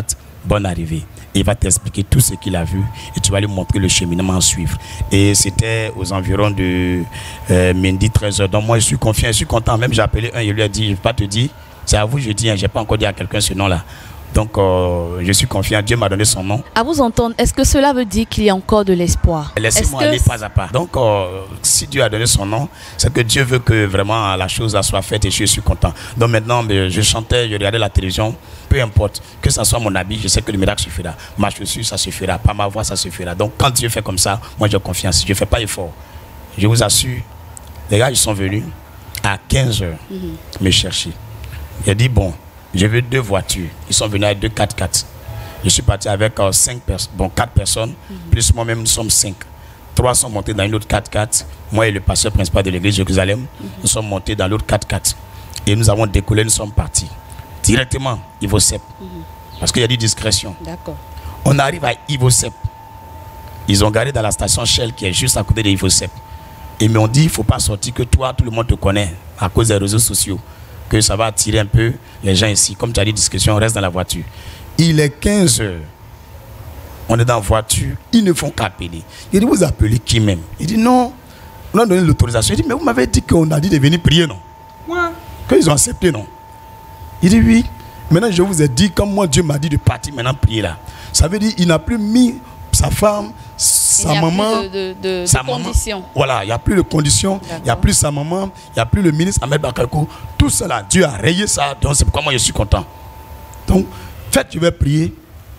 bonne arrivée. Il va t'expliquer tout ce qu'il a vu et tu vas lui montrer le cheminement à suivre. Et c'était aux environs de euh, midi, treize heures. Donc moi, je suis confiant, je suis content. Même j'ai appelé un, il lui a dit, je ne vais pas te dire, c'est à vous, je dis, hein, je n'ai pas encore dit à quelqu'un ce nom-là. Donc euh, je suis confiant, Dieu m'a donné son nom. À vous entendre, est-ce que cela veut dire qu'il y a encore de l'espoir? Laissez-moi aller pas à pas. Donc euh, si Dieu a donné son nom, c'est que Dieu veut que vraiment la chose soit faite et je suis content. Donc maintenant, je chantais, je regardais la télévision. Peu importe, que ce soit mon habit, je sais que le miracle suffira. Ma chaussure, ça suffira. Pas ma voix, ça suffira. Donc quand Dieu fait comme ça, moi j'ai confiance. Je ne fais pas effort. Je vous assure, les gars, ils sont venus à quinze heures mm-hmm. me chercher. J'ai dit, bon, je veux deux voitures. Ils sont venus avec deux quatre-quatre. Je suis parti avec euh, cinq personnes, bon, quatre personnes, mm-hmm. plus moi-même, nous sommes cinq. Trois sont montés dans une autre quatre-quatre. Moi et le pasteur principal de l'église de Jérusalem, mm-hmm. nous sommes montés dans l'autre quatre-quatre. Et nous avons décollé, nous sommes partis. Directement, Ivosep. Mm-hmm. Parce qu'il y a des discrétions. D'accord. On arrive à Ivosep. Ils ont garé dans la station Shell qui est juste à côté de Ivosep. Ils m'ont dit, il ne faut pas sortir, que toi, tout le monde te connaît à cause des réseaux sociaux. Que ça va attirer un peu les gens ici. Comme tu as dit, discrétion, on reste dans la voiture. Il est quinze heures. On est dans la voiture. Ils ne font qu'appeler. Il dit, vous appelez qui même? Il dit, non. On a donné l'autorisation. Il dit, mais vous m'avez dit qu'on a dit de venir prier, non? Ouais. Qu'ils ont accepté, non? Il dit oui. Maintenant, je vous ai dit, comme moi, Dieu m'a dit de partir maintenant prier là. Ça veut dire qu'il n'a plus mis sa femme, sa maman, plus de, de, de, sa de maman. conditions. Voilà, il n'y a plus de conditions, il n'y a plus sa maman, il n'y a plus le ministre Ahmed Bakayoko. Tout cela, Dieu a rayé ça. Donc c'est pourquoi moi je suis content. Donc, faites, je vais prier.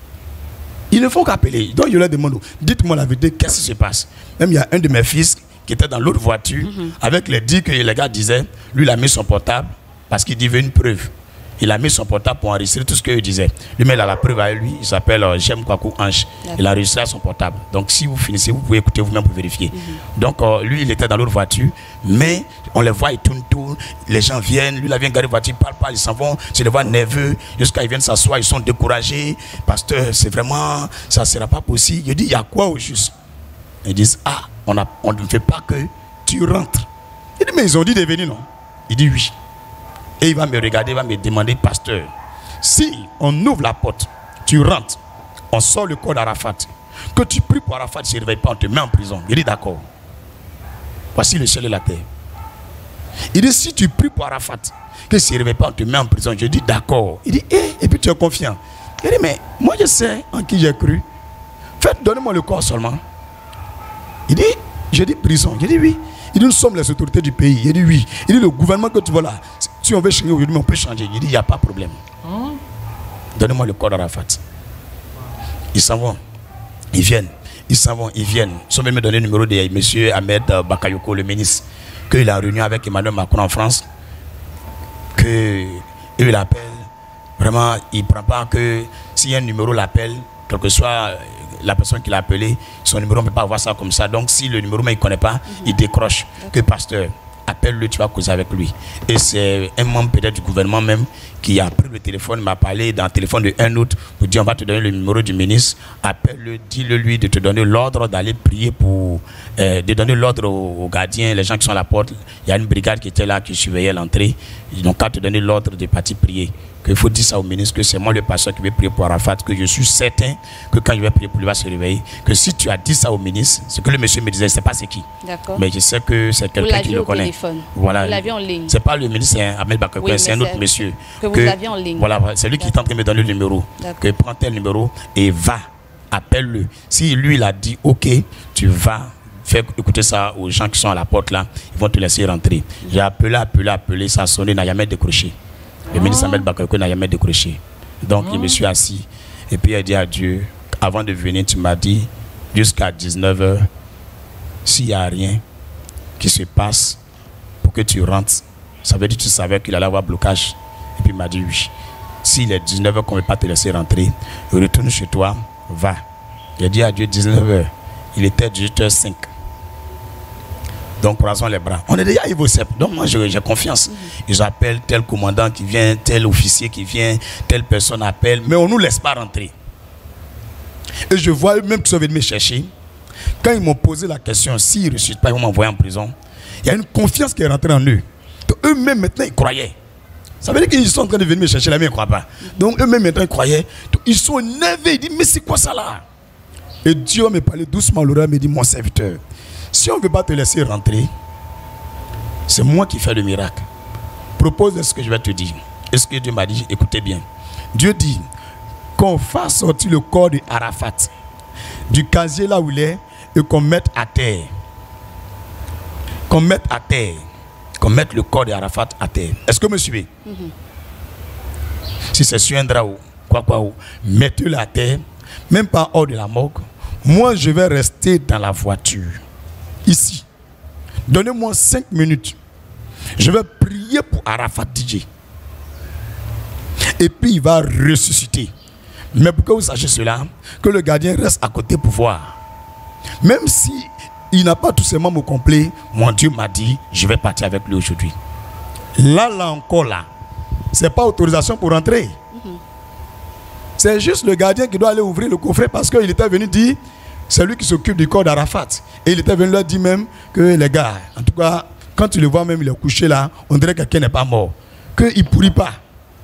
Ils ne font qu'appeler. Donc je leur demande, dites-moi la vérité, qu'est-ce qui se passe? Même il y a un de mes fils qui était dans l'autre voiture, mm-hmm. avec les dix que les gars disaient, lui il a mis son portable parce qu'il dit veut une preuve. Il a mis son portable pour enregistrer tout ce qu'il disait. Lui, mais il a la preuve avec lui. Il s'appelle euh, Jem Kwaku Ange. Il a enregistré à son portable. Donc, si vous finissez, vous pouvez écouter vous-même pour vérifier. Mm-hmm. Donc, euh, lui, il était dans l'autre voiture. Mais on les voit, ils tournent tout. Les gens viennent. Lui, il vient garer la voiture. Ils parlent pas. Ils s'en vont. Je les vois nerveux. Jusqu'à ils viennent s'asseoir. Ils sont découragés. Pasteur, c'est vraiment, ça ne sera pas possible. Je dis, il y a quoi au juste? Ils disent, ah, on, a, on ne fait pas que tu rentres. Il dit, mais ils ont dit de venir, non? Il dit, oui. Et il va me regarder, il va me demander, pasteur, si on ouvre la porte, tu rentres, on sort le corps d'Arafat, que tu pries pour Arafat, tu ne se réveilles pas, on te met en prison. Il dit d'accord. Voici le ciel et la terre. Il dit, si tu pries pour Arafat, que tu ne se réveilles pas, on te met en prison. Je dis d'accord. Il dit, eh, et puis tu es confiant. Il dit, mais moi je sais en qui j'ai cru. Faites, donnez-moi le corps seulement. Il dit, je dis prison. Je dis oui. Il dit, nous sommes les autorités du pays. Il dit oui. Il dit, le gouvernement que tu vois là, si on veut changer aujourd'hui, on peut changer. Il dit, il n'y a pas de problème. Hein? Donnez-moi le corps d'Arafat. Ils s'en vont. Ils viennent. Ils s'en vont. Ils viennent. Ils sont venus me donner le numéro de M. Ahmed Bakayoko, le ministre, qu'il a réuni avec Emmanuel Macron en France. Que il l'appelle. Vraiment, il ne prend pas que s'il y a un numéro, l'appelle, quel que soit la personne qui l'a appelé, son numéro, on ne peut pas avoir ça comme ça. Donc, si le numéro, mais il ne connaît pas, mm-hmm. il décroche. Que pasteur, appelle-le, tu vas causer avec lui. Et c'est un membre peut-être du gouvernement même qui a pris le téléphone, m'a parlé dans le téléphone de un autre pour dire on va te donner le numéro du ministre. Appelle-le, dis-le lui de te donner l'ordre d'aller prier pour, euh, de donner l'ordre aux, aux gardiens, les gens qui sont à la porte. Il y a une brigade qui était là, qui surveillait l'entrée. Ils n'ont qu'à te donner l'ordre de partir prier. Qu'il faut dire ça au ministre, que c'est moi le pasteur qui vais prier pour Arafat, que je suis certain que quand je vais prier pour lui, il va se réveiller. Que si tu as dit ça au ministre, ce que le monsieur me disait, je ne sais pas c'est qui. D'accord. Mais je sais que c'est quelqu'un qui le connaît. Téléphone. Voilà. Vous l'aviez en ligne. Ce n'est pas le ministre, c'est Ahmed Bakayoko, oui, c'est un autre monsieur. Que vous l'aviez en ligne. Voilà, c'est lui qui est en train de me donner le numéro. Que prends tel numéro et va, appelle-le. Si lui, il a dit, ok, tu vas faire écouter ça aux gens qui sont à la porte là, ils vont te laisser rentrer. Mm-hmm. J'ai appelé, appelé, appelé, ça a sonné, n'a jamais décroché. Le ministre Ahmed Bakayoko n'a jamais décroché. Donc, oh. il me suis assis. Et puis, il a dit à Dieu, avant de venir, tu m'as dit, jusqu'à dix-neuf heures, s'il n'y a rien qui se passe pour que tu rentres, ça veut dire que tu savais qu'il allait avoir blocage. Et puis, il m'a dit oui. S'il est dix-neuf heures qu'on ne veut pas te laisser rentrer, retourne chez toi, va. Il a dit à Dieu, dix-neuf heures. Il était dix-huit heures cinq. Donc, croisons les bras. On est déjà à Ivosep. Donc, moi, j'ai confiance. Mm-hmm. Ils appellent tel commandant qui vient, tel officier qui vient, telle personne appelle. Mais on ne nous laisse pas rentrer. Et je vois eux-mêmes qui sont venus me chercher. Quand ils m'ont posé la question, s'ils ne ressuscitent pas, ils vont m'envoyer en prison. Il y a une confiance qui est rentrée en eux. Eux-mêmes, maintenant, ils croyaient. Ça veut dire qu'ils sont en train de venir me chercher là, mais ils ne croient pas. Donc, eux-mêmes, maintenant, ils croyaient. ils sont énervés. Ils disent, mais c'est quoi ça là? Et Dieu me parlait doucement, l'oreille me dit, mon serviteur, si on ne veut pas te laisser rentrer, c'est moi qui fais le miracle. Propose ce que je vais te dire. Et ce que Dieu m'a dit, écoutez bien. Dieu dit qu'on fasse sortir le corps de Arafat du casier là où il est et qu'on mette à terre. Qu'on mette à terre. Qu'on mette le corps de Arafat à terre. Est-ce que vous me suivez? Mm-hmm. Si c'est sur un drap ou quoi quoi ou, mettez-le à terre, même pas hors de la morgue. Moi, je vais rester dans la voiture. Ici. Donnez-moi cinq minutes. Je vais prier pour Arafat D J. Et puis il va ressusciter. Mais pour que vous sachiez cela, que le gardien reste à côté pour voir. Même si il n'a pas tous ses membres complets, mon Dieu m'a dit, je vais partir avec lui aujourd'hui. Là, là encore, là, c'est pas autorisation pour rentrer. Mm-hmm. C'est juste le gardien qui doit aller ouvrir le coffret parce qu'il était venu dire, c'est lui qui s'occupe du corps d'Arafat. Et il était venu leur dire même que les gars, en tout cas, quand tu le vois même, il est couché là, on dirait que quelqu'un n'est pas mort. Qu'il ne pourrit pas.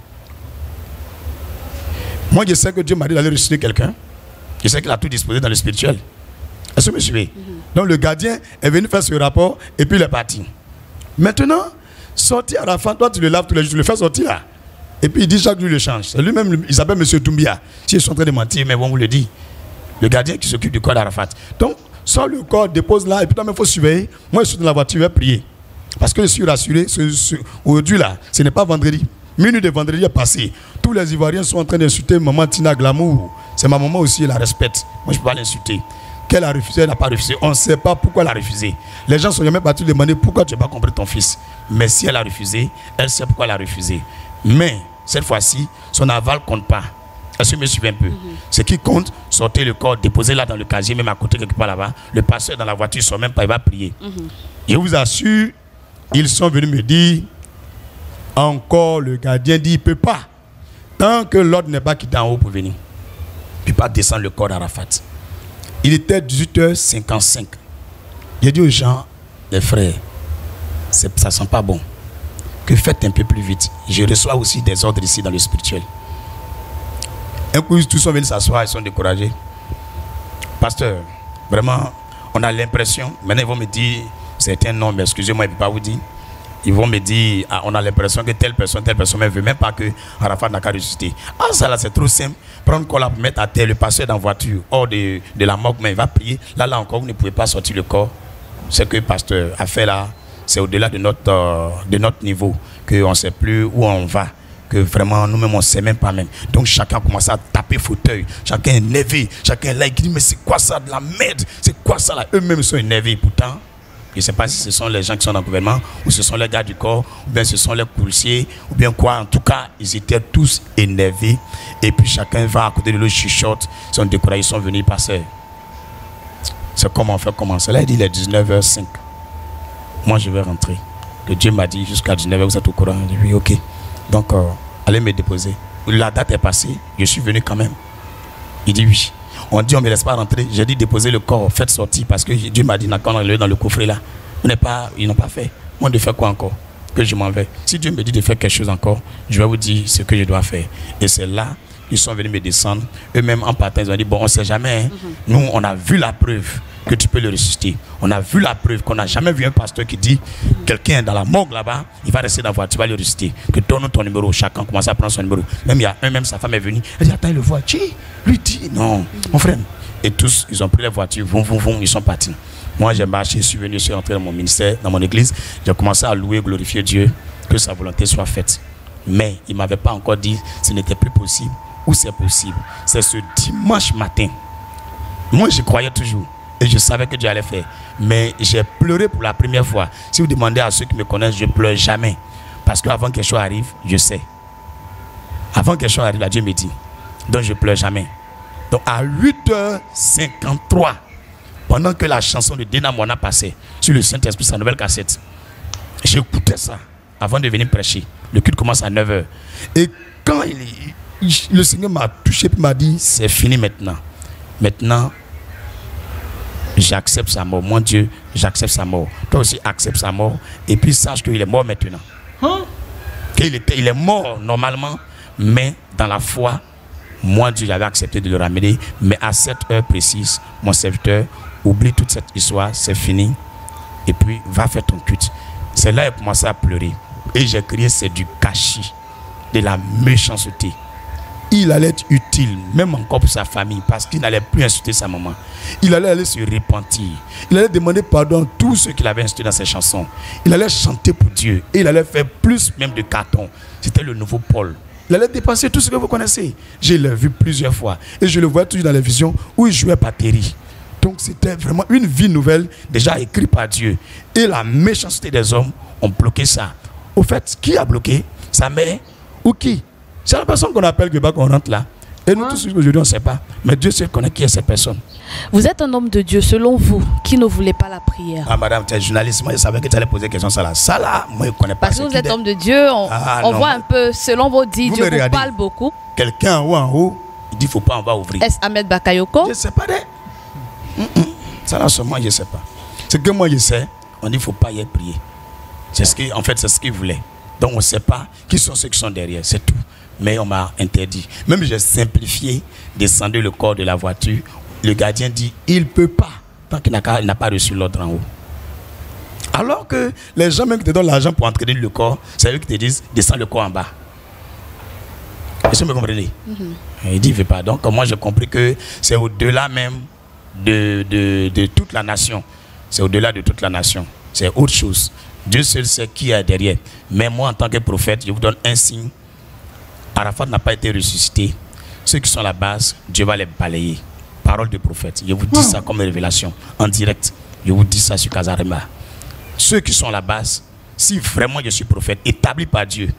Moi, je sais que Dieu m'a dit d'aller ressusciter quelqu'un. Je sais qu'il a tout disposé dans le spirituel. Est-ce que vous me suivez? Mm-hmm. Donc le gardien est venu faire ce rapport et puis il est parti. Maintenant, sortir à la fin, toi tu le laves tous les jours, tu le fais sortir là. Et puis il dit chaque jour il le change. C'est lui-même, il s'appelle M. Doumbia. Si je suis en train de mentir, mais bon, vous le dit. Le gardien qui s'occupe du corps d'Arafat. Donc, sort le corps, dépose là, et puis toi, il faut surveiller. Moi, je suis dans la voiture, je vais prier. Parce que je suis rassuré, ce, ce, aujourd'hui là, ce n'est pas vendredi. Minute de vendredi est passée. Tous les Ivoiriens sont en train d'insulter maman Tina Glamour. C'est ma maman aussi, elle la respecte. Moi, je ne peux pas l'insulter. Qu'elle a refusé, elle n'a pas refusé. On ne sait pas pourquoi elle a refusé. Les gens sont jamais partis demander pourquoi tu n'as pas compris ton fils. Mais si elle a refusé, elle sait pourquoi elle a refusé. Mais cette fois-ci, son aval ne compte pas. Est-ce que je me suivez un peu? Mm-hmm. Ce qui compte, sortez le corps, déposez là dans le casier, même à côté quelque part là-bas. Le pasteur dans la voiture ne sort même pas, il va prier. Mm-hmm. Je vous assure, ils sont venus me dire, encore le gardien dit, il ne peut pas. Tant que l'ordre n'est pas quitté en haut pour venir. Il ne peut pas descendre le corps d'Arafat. Il était dix-huit heures cinquante-cinq. J'ai dit aux gens, les frères, ça ne sent pas bon. Que faites un peu plus vite. Je reçois aussi des ordres ici dans le spirituel. Un coup, tous sont venus s'asseoir, ils sont découragés. Pasteur, vraiment, on a l'impression, maintenant ils vont me dire, c'est un nom, mais excusez-moi, je ne peux pas vous dire. Ils vont me dire, ah, on a l'impression que telle personne, telle personne ne veut même pas que Arafat n'a qu'à ressusciter. Ah, ça là, c'est trop simple. Prendre le corps là pour mettre à terre, le pasteur dans la voiture, hors de, de la morgue, mais il va prier. Là, là encore, vous ne pouvez pas sortir le corps. Ce que le pasteur a fait là, c'est au-delà de notre, euh, de notre niveau, qu'on ne sait plus où on va. Que vraiment, nous-mêmes, on ne sait même pas même. Donc, chacun commence à taper fauteuil. Chacun est énervé. Chacun est là, il dit, mais c'est quoi ça de la merde? C'est quoi ça là? Eux-mêmes sont énervés. Pourtant, je ne sais pas si ce sont les gens qui sont dans le gouvernement, ou ce sont les gars du corps, ou bien ce sont les coursiers, ou bien quoi. En tout cas, ils étaient tous énervés. Et puis, chacun va à côté de l'autre, chuchote. Ils sont découragés, ils sont venus passer. C'est comment on fait commencer. Là, il dit, il est dix-neuf heures cinq. Moi, je vais rentrer. Le Dieu m'a dit, jusqu'à dix-neuf heures, vous êtes au courant. Je dis, oui, ok. Donc, euh, allez me déposer. La date est passée, je suis venu quand même. Il dit oui. On dit, on ne me laisse pas rentrer. J'ai dit, déposer le corps, faites sortir. Parce que Dieu m'a dit, quand on est dans le coffret là, pas, ils n'ont pas fait. Moi, de faire quoi encore? Que je m'en vais. Si Dieu me dit de faire quelque chose encore, je vais vous dire ce que je dois faire. Et c'est là, ils sont venus me descendre. Eux-mêmes, en partant, ils ont dit, bon, on ne sait jamais. Hein. Mm-hmm. Nous, on a vu la preuve que tu peux le ressusciter. On a vu la preuve qu'on n'a jamais vu un pasteur qui dit, mm-hmm. quelqu'un dans la morgue là-bas, il va rester dans la voiture, tu vas le ressusciter. Que donne ton numéro, chacun commence à prendre son numéro. Même il y a un, même sa femme est venue, elle dit, attends, il le voit. Qui lui dit, non, mm-hmm. mon frère. Et tous, ils ont pris les voitures, vont, vont, vont, ils sont partis. Moi, j'ai marché, je suis venu, je suis entré dans mon ministère, dans mon église. J'ai commencé à louer, glorifier Dieu, que sa volonté soit faite. Mais il ne m'avait pas encore dit, ce n'était plus possible. Où c'est possible. C'est ce dimanche matin. Moi, je croyais toujours. Et je savais que Dieu allait faire. Mais j'ai pleuré pour la première fois. Si vous demandez à ceux qui me connaissent, je ne pleure jamais. Parce qu'avant que quelque chose arrive, je sais. Avant que quelque chose arrive, là, Dieu me dit. Donc, je ne pleure jamais. Donc, à huit heures cinquante-trois, pendant que la chanson de Dena Mona passait sur le Saint-Esprit, sa nouvelle cassette, j'écoutais ça avant de venir prêcher. Le culte commence à neuf heures. Et quand il est... le Seigneur m'a touché et m'a dit, c'est fini maintenant. Maintenant, j'accepte sa mort. Mon Dieu, j'accepte sa mort. Toi aussi, accepte sa mort. Et puis, sache qu'il est mort maintenant. Hein? Qu'il était, il est mort normalement, mais dans la foi, Moi, Dieu, j'avais accepté de le ramener. Mais à cette heure précise, mon serviteur, oublie toute cette histoire, c'est fini. Et puis, va faire ton culte. C'est là qu'il a commencé à pleurer. Et j'ai crié, c'est du gâchis, de la méchanceté. Il allait être utile, même encore pour sa famille, parce qu'il n'allait plus insulter sa maman. Il allait aller se repentir. Il allait demander pardon à tous ceux qu'il avait insultés dans ses chansons. Il allait chanter pour Dieu. Et il allait faire plus même de cartons. C'était le nouveau Paul. Il allait dépasser tout ce que vous connaissez. Je l'ai vu plusieurs fois. Et je le voyais toujours dans les visions où il jouait batterie. Donc c'était vraiment une vie nouvelle, déjà écrite par Dieu. Et la méchanceté des hommes ont bloqué ça. Au fait, qui a bloqué? Sa mère ou qui? C'est la personne qu'on appelle que bah, qu'on rentre là. Et nous, tous aujourd'hui, on ne sait pas. Mais Dieu seul connaît qui est cette personne. Vous êtes un homme de Dieu, selon vous, qui ne voulait pas la prière. Ah, madame, tu es journaliste. Moi, je savais que tu allais poser question sur ça là. Ça là, moi, je ne connais pas. Parce que vous êtes homme de Dieu, on, ah, on voit un peu, selon vos dits, Dieu vous parle beaucoup. Quelqu'un en haut, en haut, il dit, il ne faut pas, on va ouvrir. Est-ce Ahmed Bakayoko? Je ne sais pas. Mm -mm. Ça là, seulement, je ne sais pas. C'est que moi, je sais, on dit, il ne faut pas y prier. C'est ce qui, en fait, c'est ce qu'il voulait. Donc, on ne sait pas qui sont ceux qui sont derrière, c'est tout. Mais on m'a interdit. Même j'ai simplifié, descendu le corps de la voiture. Le gardien dit, il ne peut pas, tant qu'il n'a pas reçu l'ordre en haut. Alors que les gens même qui te donnent l'argent pour entraîner le corps, c'est eux qui te disent, descends le corps en bas. Est-ce que vous me comprenez? Mm-hmm. Il dit, il ne veut pas. Donc, moi, j'ai compris que c'est au-delà même de, de, de toute la nation. C'est au-delà de toute la nation. C'est autre chose. Dieu seul sait qui est derrière. Mais moi, en tant que prophète, je vous donne un signe. Arafat n'a pas été ressuscité. Ceux qui sont à la base, Dieu va les balayer. Parole de prophète. Je vous dis ça comme révélation, en direct. Je vous dis ça sur Kazarema. Ceux qui sont à la base, si vraiment je suis prophète, établi par Dieu,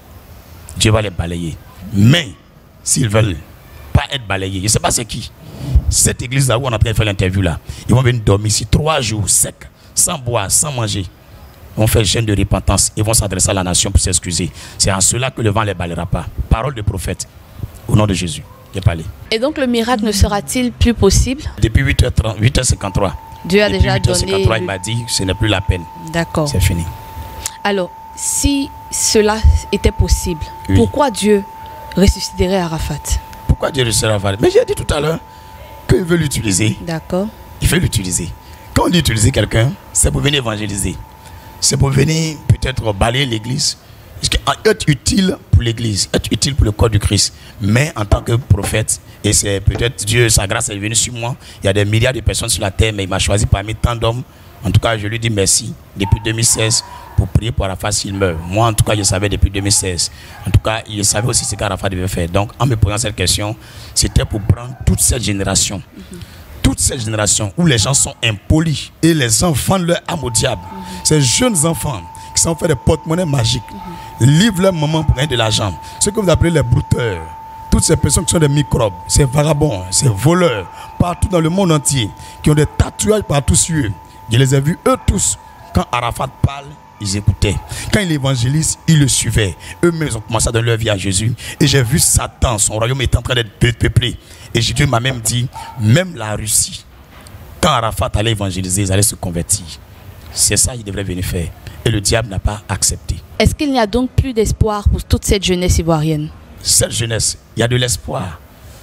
Dieu va les balayer. Mais, s'ils ne veulent pas être balayés, je ne sais pas c'est qui. Cette église-là où on est en train de faire l'interview là, ils vont venir dormir ici trois jours secs, sans boire, sans manger. Ils vont faire jeûne de repentance. Ils vont s'adresser à la nation pour s'excuser. C'est en cela que le vent ne les balayera pas. Parole de prophète. Au nom de Jésus. J'ai parlé. Et donc le miracle ne sera-t-il plus possible? Depuis huit heures trente, huit heures cinquante-trois. Dieu a Depuis déjà huit heures cinquante-trois, donné... il m'a dit que ce n'est plus la peine. D'accord. C'est fini. Alors, si cela était possible, oui. Pourquoi Dieu ressusciterait Arafat? Pourquoi Dieu ressusciterait Arafat? Mais j'ai dit tout à l'heure qu'il veut l'utiliser. D'accord. Il veut l'utiliser. Quand on dit utiliser quelqu'un, c'est pour venir évangéliser. C'est pour venir peut-être balayer l'église. Être utile pour l'église, être utile pour le corps du Christ. Mais en tant que prophète, et c'est peut-être Dieu, sa grâce est venue sur moi. Il y a des milliards de personnes sur la terre, mais il m'a choisi parmi tant d'hommes. En tout cas, je lui dis merci depuis deux mille seize pour prier pour Arafat s'il meurt. Moi, en tout cas, je savais depuis deux mille seize. En tout cas, je savais aussi ce qu'Arafat devait faire. Donc, en me posant cette question, c'était pour prendre toute cette génération. Mm-hmm. Toute cette génération où les gens sont impolis et les enfants vendent leur âme au diable. Mm-hmm. Ces jeunes enfants qui sont fait des porte-monnaies magiques, mm-hmm. livrent leur maman pour gagner de l'argent. Ce que vous appelez les brouteurs, toutes ces personnes qui sont des microbes, ces vagabonds, ces voleurs, partout dans le monde entier, qui ont des tatouages partout sur eux. Je les ai vus eux tous. Quand Arafat parle, ils écoutaient. Quand il évangélise, ils le suivaient. Eux-mêmes, ils ont commencé à donner leur vie à Jésus. Et j'ai vu Satan, son royaume est en train d'être peuplé. Et Jésus m'a même dit, même la Russie, quand Arafat allait évangéliser, ils allaient se convertir. C'est ça qu'il devrait venir faire. Et le diable n'a pas accepté. Est-ce qu'il n'y a donc plus d'espoir pour toute cette jeunesse ivoirienne? Cette jeunesse, il y a de l'espoir.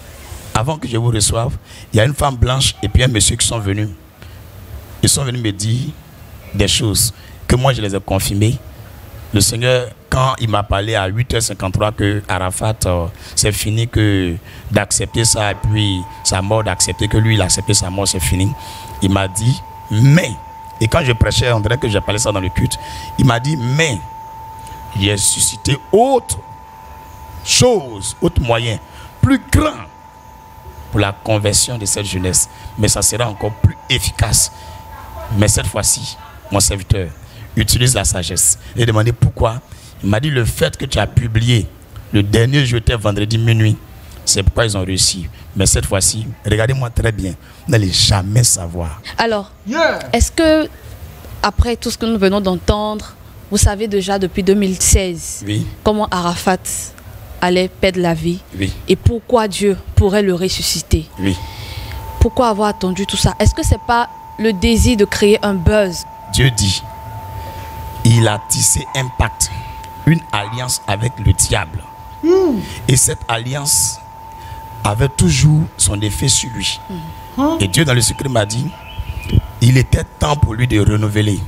Avant que je vous reçoive, il y a une femme blanche et puis un monsieur qui sont venus. Ils sont venus me dire des choses que moi je les ai confirmées. Le Seigneur, quand il m'a parlé à huit heures cinquante-trois que Arafat, euh, c'est fini que d'accepter ça, et puis sa mort, d'accepter que lui, il a accepté sa mort, c'est fini. Il m'a dit, mais, et quand je prêchais, on dirait que j'ai parlé ça dans le culte, il m'a dit, mais, j'ai suscité autre chose, autre moyen, plus grand pour la conversion de cette jeunesse. Mais ça sera encore plus efficace. Mais cette fois-ci, mon serviteur utilise la sagesse. Il a demandé pourquoi. Il m'a dit le fait que tu as publié le dernier jeté vendredi minuit, c'est pourquoi ils ont réussi. Mais cette fois-ci, regardez-moi très bien, vous n'allez jamais savoir. Alors, yeah. Est-ce que, après tout ce que nous venons d'entendre, vous savez déjà depuis deux mille seize, oui, comment Arafat allait perdre la vie, oui, et pourquoi Dieu pourrait le ressusciter? Oui. Pourquoi avoir attendu tout ça? Est-ce que ce n'est pas le désir de créer un buzz? Dieu dit, il a tissé un pacte, une alliance avec le diable. Mm. Et cette alliance avait toujours son effet sur lui. Hein? Et Dieu dans le secret m'a dit, il était temps pour lui de renouveler.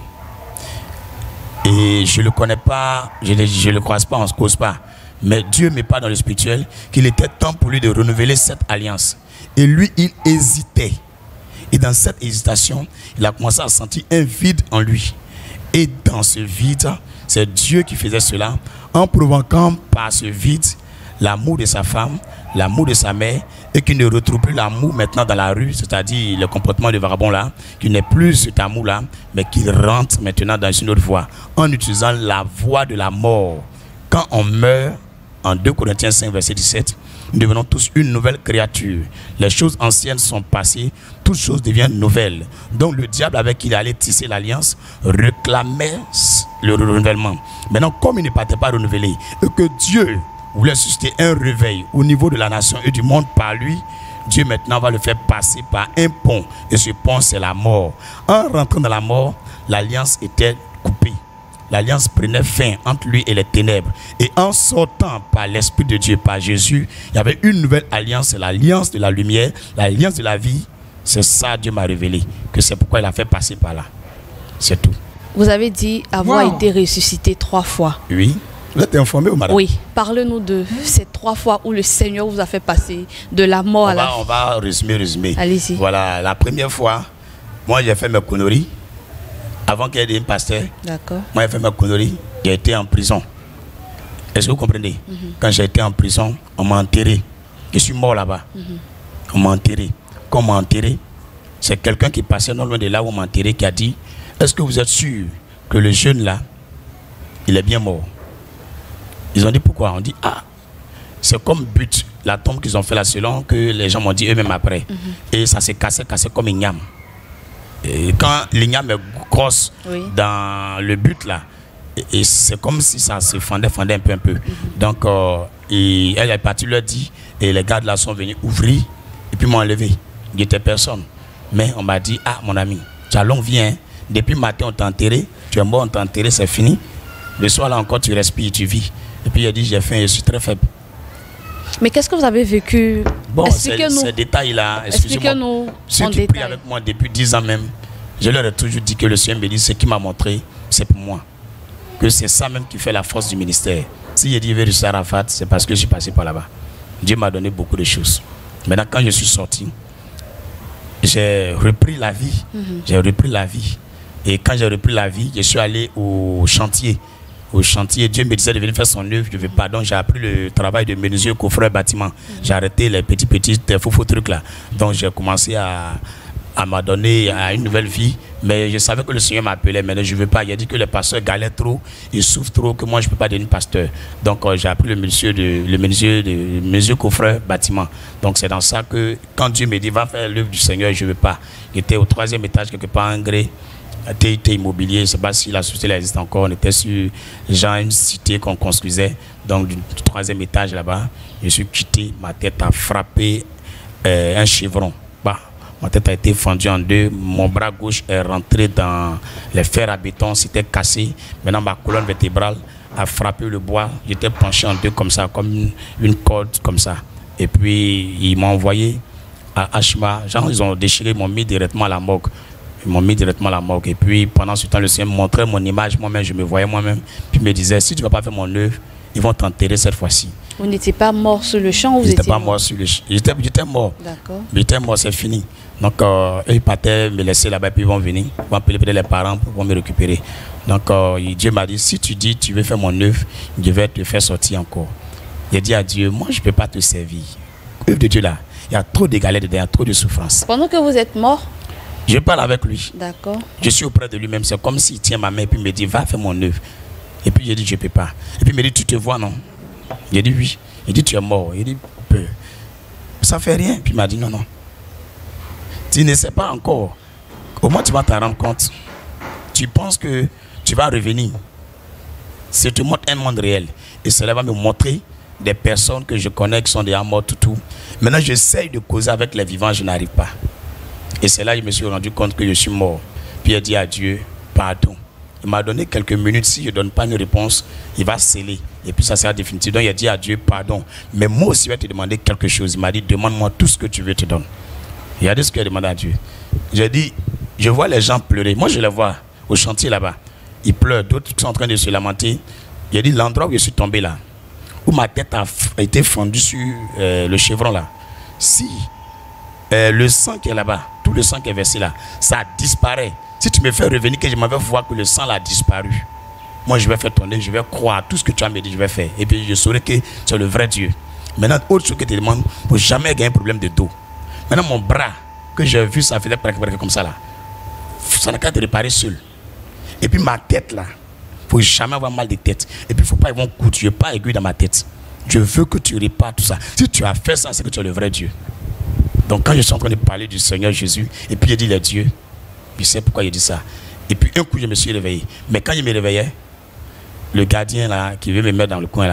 Et je ne le connais pas, je ne le croise pas, on ne se cause pas. Mais Dieu me parle dans le spirituel qu'il était temps pour lui de renouveler cette alliance. Et lui, il hésitait. Et dans cette hésitation, il a commencé à sentir un vide en lui. Et dans ce vide, c'est Dieu qui faisait cela en provoquant par ce vide l'amour de sa femme, l'amour de sa mère, et qu'il ne retrouve plus l'amour maintenant dans la rue, c'est-à-dire le comportement de vagabond là, qu'il n'est plus cet amour-là, mais qu'il rentre maintenant dans une autre voie, en utilisant la voie de la mort. Quand on meurt, en deux Corinthiens cinq, verset dix-sept, nous devenons tous une nouvelle créature. Les choses anciennes sont passées, toutes choses deviennent nouvelles. Donc le diable avec qui il allait tisser l'alliance réclamait le renouvellement. Maintenant, comme il ne partait pas renouveler, et que Dieu voulait susciter un réveil au niveau de la nation et du monde par lui, Dieu maintenant va le faire passer par un pont. Et ce pont, c'est la mort. En rentrant dans la mort, l'alliance était coupée. L'alliance prenait fin entre lui et les ténèbres. Et en sortant par l'Esprit de Dieu, par Jésus, il y avait une nouvelle alliance, c'est l'alliance de la lumière, l'alliance de la vie. C'est ça Dieu m'a révélé, que c'est pourquoi il a fait passer par là. C'est tout. Vous avez dit avoir Wow. été ressuscité trois fois. Oui. Vous êtes informé ou madame? Oui. Parlez-nous de ces trois fois où le Seigneur vous a fait passer de la mort On à la va, on va résumer, résumer. Allez-y. Voilà, la première fois, moi j'ai fait mes conneries. Avant qu'il y ait un pasteur, D'accord. moi j'ai fait mes conneries, j'ai été en prison. Est-ce que vous comprenez? Mm-hmm. Quand j'ai été en prison, on m'a enterré. Je suis mort là-bas. Mm-hmm. On m'a enterré. Quand on m'a enterré, c'est quelqu'un qui passait non loin de là où on m'a enterré qui a dit, est-ce que vous êtes sûr que le jeune là, il est bien mort? Ils ont dit pourquoi? On dit, ah, c'est comme but, la tombe qu'ils ont fait là, selon que les gens m'ont dit eux-mêmes après. Mm-hmm. Et ça s'est cassé, cassé comme une yam. Et quand l'igname est grosse, oui, dans le but là, et, et c'est comme si ça se fendait, fendait un peu, un peu. Mm-hmm. Donc, euh, et elle est partie, leur dit, et les gardes là sont venus ouvrir, et puis m'ont enlevé. Il n'y était personne. Mais on m'a dit, ah mon ami, tu as longue vie, hein? Depuis le matin on t'a enterré, tu es mort, on t'a enterré, c'est fini. Le soir là encore tu respires, tu vis. Et puis il a dit, j'ai faim, je suis très faible. Mais qu'est-ce que vous avez vécu? Bon, ces détails-là, excusez-moi. Ceux qui prient avec moi depuis dix ans même, je leur ai toujours dit que le Seigneur me dit, ce qu'il m'a montré, c'est pour moi. Que c'est ça même qui fait la force du ministère. Si j'ai dit, vers du Arafat, c'est parce que je suis passé par là-bas. Dieu m'a donné beaucoup de choses. Maintenant, quand je suis sorti, j'ai repris la vie. Mm-hmm. J'ai repris la vie. Et quand j'ai repris la vie, je suis allé au chantier. Au chantier, Dieu me disait de venir faire son œuvre. Je ne veux pas. Donc j'ai appris le travail de menuisier, coffreur, bâtiment. Mm-hmm. J'ai arrêté les petits, petits, faux, faux trucs là. Donc j'ai commencé à, à m'adonner à une nouvelle vie. Mais je savais que le Seigneur m'appelait. Mais je ne veux pas. Il a dit que les pasteurs galèrent trop, ils souffrent trop, que moi je ne peux pas devenir pasteur. Donc euh, j'ai appris le menuisier, de, le menuisier, de, le menuisier, coffreur, bâtiment. Donc c'est dans ça que quand Dieu me dit va faire l'œuvre du Seigneur, je ne veux pas. J'étais au troisième étage quelque part en gré. T I T immobilier, je ne sais pas si la société existe encore. On était sur genre une cité qu'on construisait, donc du troisième étage là-bas. Je suis quitté, ma tête a frappé euh, un chevron. Bah, ma tête a été fendue en deux, mon bras gauche est rentré dans les fers à béton, c'était cassé. Maintenant ma colonne vertébrale a frappé le bois, j'étais penché en deux comme ça, comme une, une corde comme ça. Et puis ils m'ont envoyé à Ashma, genre ils ont déchiré, ils m'ont mis directement à la morgue. Ils m'ont mis directement à la morgue. Et puis, pendant ce temps, le Seigneur me montrait mon image, moi-même, je me voyais moi-même. Puis, il me disait, si tu ne vas pas faire mon œuvre, ils vont t'enterrer cette fois-ci. Vous n'étiez pas mort sur le champ ou vous étiez étiez pas mort, mort sur le champ. J'étais, j'étais mort. D'accord. J'étais mort, c'est fini. Donc, euh, ils partaient me laisser là-bas, puis ils vont venir. Ils vont appeler peut-être les parents pour me récupérer. Donc, euh, Dieu m'a dit, si tu dis, tu veux faire mon œuvre, je vais te faire sortir encore. J'ai dit à Dieu, moi, je ne peux pas te servir. L'œuvre de Dieu là, il y a trop de galères dedans, il y a trop de souffrance. Pendant que vous êtes mort? Je parle avec lui. D'accord. Je suis auprès de lui-même. C'est comme s'il tient ma main et puis il me dit, va faire mon œuvre. Et puis j'ai dit, je ne peux pas. Et puis il me dit, tu te vois, non? J'ai dit, oui. Il dit, tu es mort. Il dit, peu. Ça ne fait rien. Puis il m'a dit, non, non. Tu ne sais pas encore. Au moins, tu vas t'en rendre compte. Tu penses que tu vas revenir. C'est te montre un monde réel. Et cela va me montrer des personnes que je connais qui sont déjà mortes, tout, tout. Maintenant, j'essaye de causer avec les vivants, je n'arrive pas. Et c'est là que je me suis rendu compte que je suis mort. Puis il a dit à Dieu, pardon. Il m'a donné quelques minutes. Si je ne donne pas une réponse, il va sceller. Et puis ça sera définitif. Donc il a dit à Dieu, pardon. Mais moi aussi, je vais te demander quelque chose. Il m'a dit, demande-moi tout ce que tu veux, te donne. Il a dit ce qu'il a demandé à Dieu. J'ai dit, je vois les gens pleurer. Moi, je les vois au chantier là-bas. Ils pleurent. D'autres sont en train de se lamenter. Il a dit, l'endroit où je suis tombé là, où ma tête a été fendue sur euh, le chevron là. Si euh, le sang qui est là-bas, tout le sang qui est versé là, ça disparaît. Si tu me fais revenir, que je m'avais voir que le sang là a disparu, moi je vais faire tourner, je vais croire tout ce que tu as me dit, je vais faire. Et puis je saurai que c'est le vrai Dieu. Maintenant, autre chose que tu demandes, il ne faut jamais gagner un problème de dos. Maintenant, mon bras, que j'ai vu, ça faisait comme ça là. Ça n'a qu'à te réparer seul. Et puis ma tête là, il ne faut jamais avoir mal de tête. Et puis il ne faut pas avoir un coup, tu n'es pas aiguille dans ma tête. Je veux que tu répares tout ça. Si tu as fait ça, c'est que tu es le vrai Dieu. Donc quand je suis en train de parler du Seigneur Jésus, et puis il dit les dieux, je sais pourquoi il dit ça. Et puis un coup, je me suis réveillé. Mais quand je me réveillais, le gardien là, qui veut me mettre dans le coin là,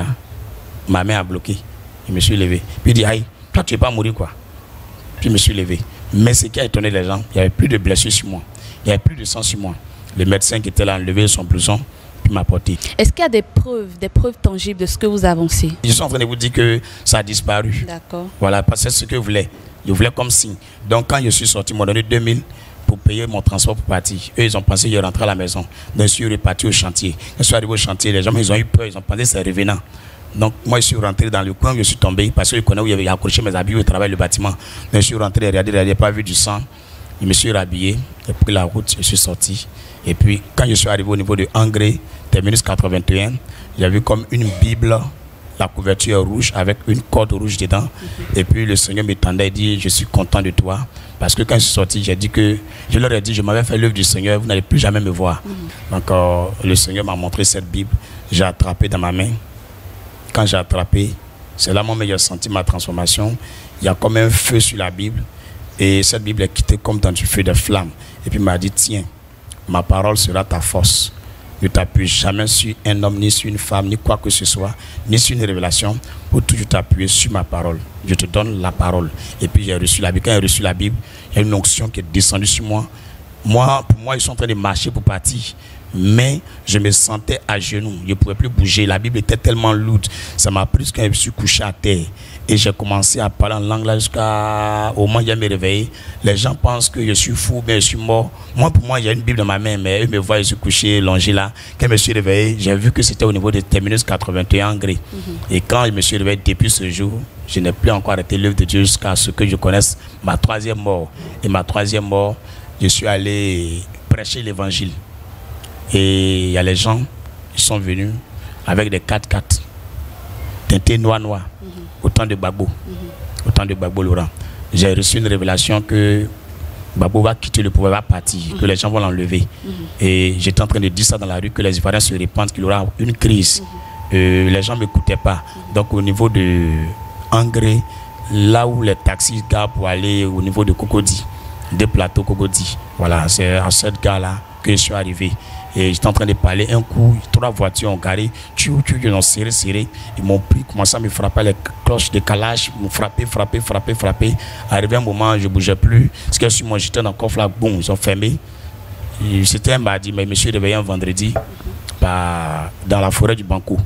ma main a bloqué. Je me suis levé. Puis il dit, aïe, toi tu ne vas pas mourir quoi. Puis je me suis levé. Mais ce qui a étonné les gens, il n'y avait plus de blessures sur moi. Il n'y avait plus de sang sur moi. Le médecin qui était là a enlevé son blouson, puis m'a porté. Est-ce qu'il y a des preuves, des preuves tangibles de ce que vous avancez? Je suis en train de vous dire que ça a disparu. D'accord. Voilà, parce que c'est ce que je voulais. Je voulais comme signe. Donc quand je suis sorti, ils m'ont donné deux mille pour payer mon transport pour partir. Eux, ils ont pensé que je rentrais à la maison. Donc je suis reparti au chantier. Quand je suis arrivé au chantier, les gens, ils ont eu peur, ils ont pensé que c'est revenant. Donc moi, je suis rentré dans le coin, je suis tombé, parce que je connais où il y avait accroché mes habits, où je travaille le bâtiment. Donc je suis rentré, regardé, je n'avais pas vu du sang. Je me suis rhabillé, j'ai pris la route, je suis sorti. Et puis, quand je suis arrivé au niveau de Angré, terminus quatre-vingt-un, j'ai vu comme une Bible, la couverture rouge avec une corde rouge dedans. Mm-hmm. Et puis, le Seigneur m'étendait et dit, je suis content de toi. Parce que quand je suis sorti, j'ai dit que, je leur ai dit, je m'avais fait l'œuvre du Seigneur, vous n'allez plus jamais me voir. Mm-hmm. Donc, euh, le Seigneur m'a montré cette Bible, j'ai attrapé dans ma main. Quand j'ai attrapé, c'est là que j'ai senti ma transformation. Il y a comme un feu sur la Bible. Et cette Bible est quittée comme dans du feu de flamme. Et puis il m'a dit, tiens, ma parole sera ta force. Ne t'appuie jamais sur un homme, ni sur une femme, ni quoi que ce soit, ni sur une révélation, pour toujours t'appuyer sur ma parole. Je te donne la parole. Et puis j'ai reçu la Bible. Quand j'ai reçu la Bible, il y a une onction qui est descendue sur moi. Moi, pour moi, ils sont en train de marcher pour partir. Mais je me sentais à genoux. Je ne pouvais plus bouger. La Bible était tellement lourde. Ça m'a pris quand je me suis couché à terre. Et j'ai commencé à parler en langue là jusqu'à au moment où je me réveillé. Les gens pensent que je suis fou, mais je suis mort. Moi, pour moi, il y a une Bible dans ma main, mais eux me voient, je suis couché, longé là. Quand je me suis réveillé, j'ai vu que c'était au niveau de terminus quatre-vingt-un Angré. Mm-hmm. Et quand je me suis réveillé depuis ce jour, je n'ai plus encore arrêté l'œuvre de Dieu jusqu'à ce que je connaisse ma troisième mort. Et ma troisième mort, je suis allé prêcher l'évangile. Et il y a les gens qui sont venus avec des quatre-quatre teintés noir-noir, mm-hmm. autant de Gbagbo, mm-hmm. autant de Gbagbo Laurent. J'ai reçu une révélation que Gbagbo va quitter le pouvoir, va partir, mm-hmm. que les gens vont l'enlever. Mm-hmm. Et j'étais en train de dire ça dans la rue, que les Ivoiriens se répandent, qu'il y aura une crise. Mm-hmm. euh, les gens ne m'écoutaient pas. Mm-hmm. Donc au niveau de Angré, là où les taxis garent pour aller au niveau de Cocody, des plateaux Cocody, voilà, c'est à cette gare-là que je suis arrivé. Et j'étais en train de parler, un coup, trois voitures ont garé, tu, tu, ils ont serré, serré. Ils m'ont pris, commencé à me frapper les cloches de calage, m'ont frappé, frappé, frappé, frappé. Arrivé un moment, je ne bougeais plus. Ce que je suis moi, j'étais dans le coffre là, boum, ils ont fermé. C'était un mardi, mais je me suis réveillé un vendredi par, dans la forêt du Banco.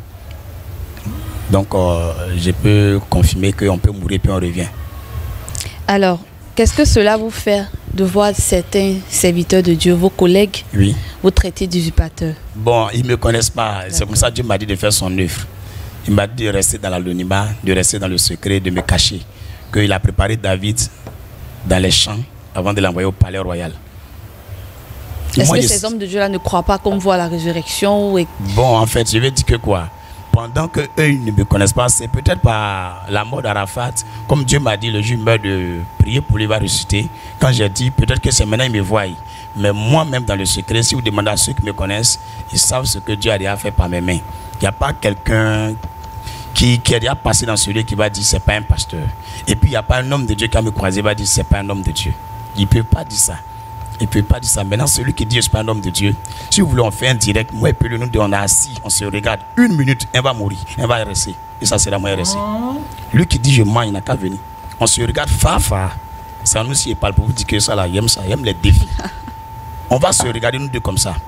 Donc, euh, je peux confirmer qu'on peut mourir puis on revient. Alors, qu'est-ce que cela vous fait de voir certains serviteurs de Dieu, vos collègues, oui, vous traiter d'usurpateur? Bon, ils ne me connaissent pas. C'est comme ça que Dieu m'a dit de faire son œuvre. Il m'a dit de rester dans l'anonymat, de rester dans le secret, de me cacher. Qu'il a préparé David dans les champs avant de l'envoyer au palais royal. Est-ce Moi, que je... ces hommes de Dieu-là ne croient pas qu'on voit la résurrection et... Bon, en fait, je vais dire que quoi? Pendant qu'eux, ils ne me connaissent pas, c'est peut-être par la mort d'Arafat. Comme Dieu m'a dit, le jour meurt de prier pour lui, va ressusciter. Quand j'ai dit, peut-être que c'est maintenant ils me voient. Mais moi-même, dans le secret, si vous demandez à ceux qui me connaissent, ils savent ce que Dieu a déjà fait par mes mains. Il n'y a pas quelqu'un qui, qui a déjà passé dans celui qui va dire, c'est pas un pasteur. Et puis, il n'y a pas un homme de Dieu qui va me croiser, va dire, c'est pas un homme de Dieu. Il ne peut pas dire ça. Il ne peut pas dire ça. Maintenant, celui qui dit je ne suis pas un homme de Dieu, si vous voulez, on fait un direct. Moi et puis nous deux, on est assis, on se regarde. Une minute, elle va mourir, elle va rester. Et ça sera moi rester. Lui qui dit je mens, il n'a qu'à venir. On se regarde fa-fa. Ça nous, si il parle pour vous dire que ça là, il aime ça, il aime les défis. On va se regarder nous deux comme ça.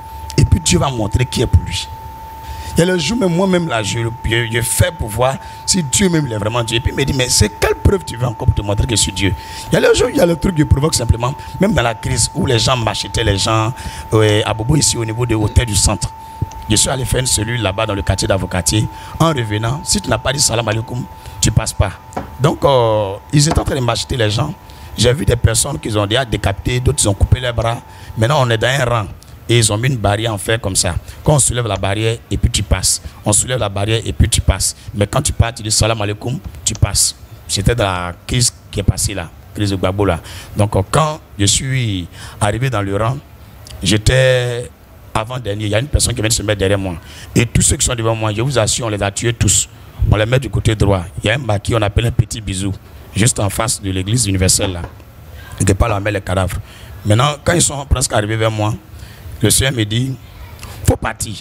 Et puis Dieu va montrer qui est pour lui. Il y a le jour, même moi-même, là, je, je, je fais pour voir si Dieu même il est vraiment Dieu. Et puis il me dit, mais c'est quelle preuve tu veux encore pour te montrer que je suis Dieu? Il y a le jour, il y a le truc qui provoque simplement, même dans la crise où les gens m'achetaient, les gens ouais, à Bobo, ici au niveau de l'hôtel du centre. Je suis allé faire une cellule là-bas dans le quartier d'Avocatier. En revenant, si tu n'as pas dit salam alaikum, tu ne passes pas. Donc, euh, ils étaient en train de m'acheter les gens. J'ai vu des personnes qui ont déjà décapité, d'autres ils ont coupé les bras. Maintenant, on est dans un rang. Et ils ont mis une barrière en fer comme ça. Quand on soulève la barrière et puis tu passes. On soulève la barrière et puis tu passes. Mais quand tu pars, tu dis salam alaikum, tu passes. C'était dans la crise qui est passée là, crise de Gbagbo là. Donc quand je suis arrivé dans le rang, j'étais avant-dernier. Il y a une personne qui vient de se mettre derrière moi. Et tous ceux qui sont devant moi, je vous assure, on les a tués tous. On les met du côté droit. Il y a un maquis, on appelle un petit bisou, juste en face de l'église universelle là. Et de pas la mettre les cadavres. Maintenant, quand ils sont presque arrivés vers moi, le Seigneur me dit, faut partir.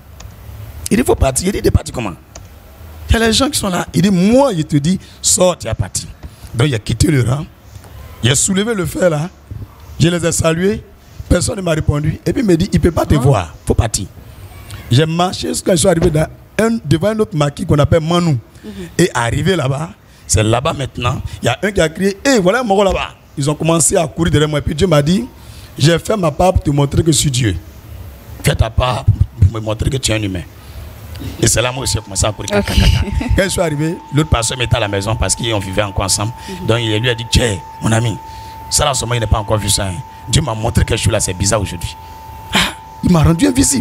Il dit, faut partir. Il dit, de partir comment? Il y a les gens qui sont là. Il dit, moi, il te dis, sors, tu es parti. Donc, il a quitté le rang. Il a soulevé le fer là. Je les ai salués. Personne ne m'a répondu. Et puis, il me dit, il ne peut pas te ah. voir. Il faut partir. J'ai marché jusqu'à ce que je suis arrivé dans un, devant un autre maquis qu'on appelle Manou. Mm-hmm. Et arrivé là-bas, c'est là-bas maintenant. Il y a un qui a crié, hé, hey, voilà un moro là-bas. Ils ont commencé à courir derrière moi. Et puis, Dieu m'a dit, j'ai fait ma part pour te montrer que je suis Dieu. Fais ta part pour me montrer que tu es un humain. Et c'est là moi aussi j'ai commencé à courir. Okay. Quand je suis arrivé, l'autre pasteur m'était à la maison parce qu'on vivait encore ensemble. Mm-hmm. Donc il lui a dit, tiens, mon ami, ça là en ce moment il n'a pas encore vu ça. Hein. Dieu m'a montré quelque chose là, c'est bizarre aujourd'hui. Ah, il m'a rendu invisible.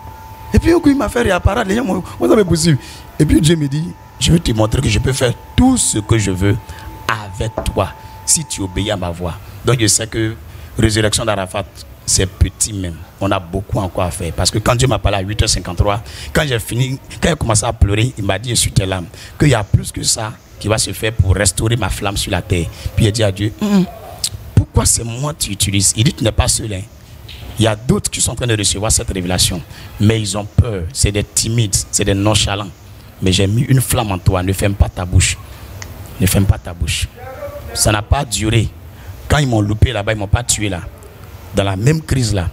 Et puis il m'a fait réapparaître. Les gens m'ont dit, possible. Et puis Dieu me dit, je vais te montrer que je peux faire tout ce que je veux avec toi si tu obéis à ma voix. Donc je sais que résurrection d'Arafat, c'est petit même. On a beaucoup encore à faire. Parce que quand Dieu m'a parlé à huit heures cinquante-trois, quand j'ai fini, quand j'ai commencé à pleurer, il m'a dit, je suis tes larmes, qu'il y a plus que ça qui va se faire pour restaurer ma flamme sur la terre. Puis il a dit à Dieu, hm, pourquoi c'est moi que tu utilises? Il dit, tu n'es pas seul. Hein. Il y a d'autres qui sont en train de recevoir cette révélation. Mais ils ont peur. C'est des timides, c'est des nonchalants. Mais j'ai mis une flamme en toi. Ne ferme pas ta bouche. Ne ferme pas ta bouche. Ça n'a pas duré. Quand ils m'ont loupé là-bas, ils ne m'ont pas tué là. Dans la même crise là.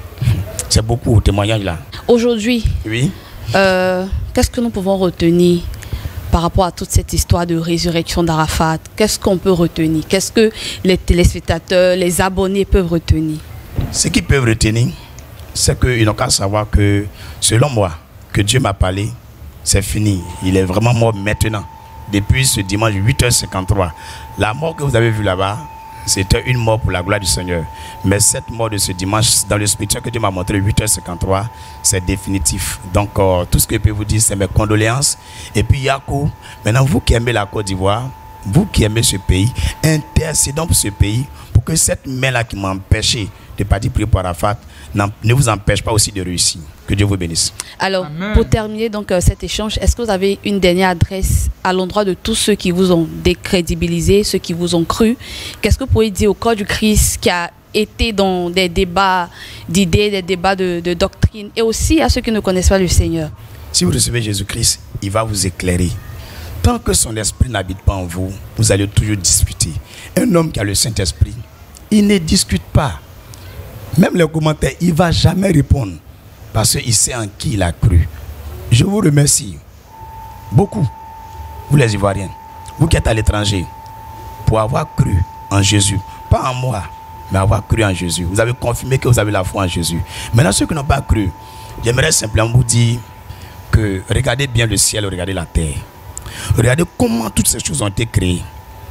C'est beaucoup au témoignage là. Aujourd'hui, oui. euh, qu'est-ce que nous pouvons retenir par rapport à toute cette histoire de résurrection d'Arafat? Qu'est-ce qu'on peut retenir? Qu'est-ce que les téléspectateurs, les abonnés peuvent retenir? Ce qu'ils peuvent retenir, c'est qu'ils n'ont qu'à savoir que, selon moi, que Dieu m'a parlé, c'est fini. Il est vraiment mort maintenant. Depuis ce dimanche huit heures cinquante-trois. La mort que vous avez vue là-bas, c'était une mort pour la gloire du Seigneur. Mais cette mort de ce dimanche, dans le spirituel que Dieu m'a montré, huit heures cinquante-trois, c'est définitif. Donc, euh, tout ce que je peux vous dire, c'est mes condoléances. Et puis, Yako, maintenant, vous qui aimez la Côte d'Ivoire, vous qui aimez ce pays, intercédons pour ce pays, pour que cette main-là qui m'a empêché de partir prier pour Arafat ne vous empêche pas aussi de réussir. Que Dieu vous bénisse. Alors, Amen. Pour terminer donc euh, cet échange, est-ce que vous avez une dernière adresse à l'endroit de tous ceux qui vous ont décrédibilisé, ceux qui vous ont cru? Qu'est-ce que vous pouvez dire au corps du Christ qui a été dans des débats d'idées, des débats de, de doctrine, et aussi à ceux qui ne connaissent pas le Seigneur? Si vous recevez Jésus-Christ, il va vous éclairer. Tant que son esprit n'habite pas en vous, vous allez toujours discuter. Un homme qui a le Saint-Esprit, il ne discute pas. Même les commentaires, il ne va jamais répondre. Parce qu'il sait en qui il a cru. Je vous remercie beaucoup, vous les Ivoiriens, vous qui êtes à l'étranger, pour avoir cru en Jésus. Pas en moi, mais avoir cru en Jésus. Vous avez confirmé que vous avez la foi en Jésus. Maintenant, ceux qui n'ont pas cru, j'aimerais simplement vous dire que regardez bien le ciel, regardez la terre. Regardez comment toutes ces choses ont été créées.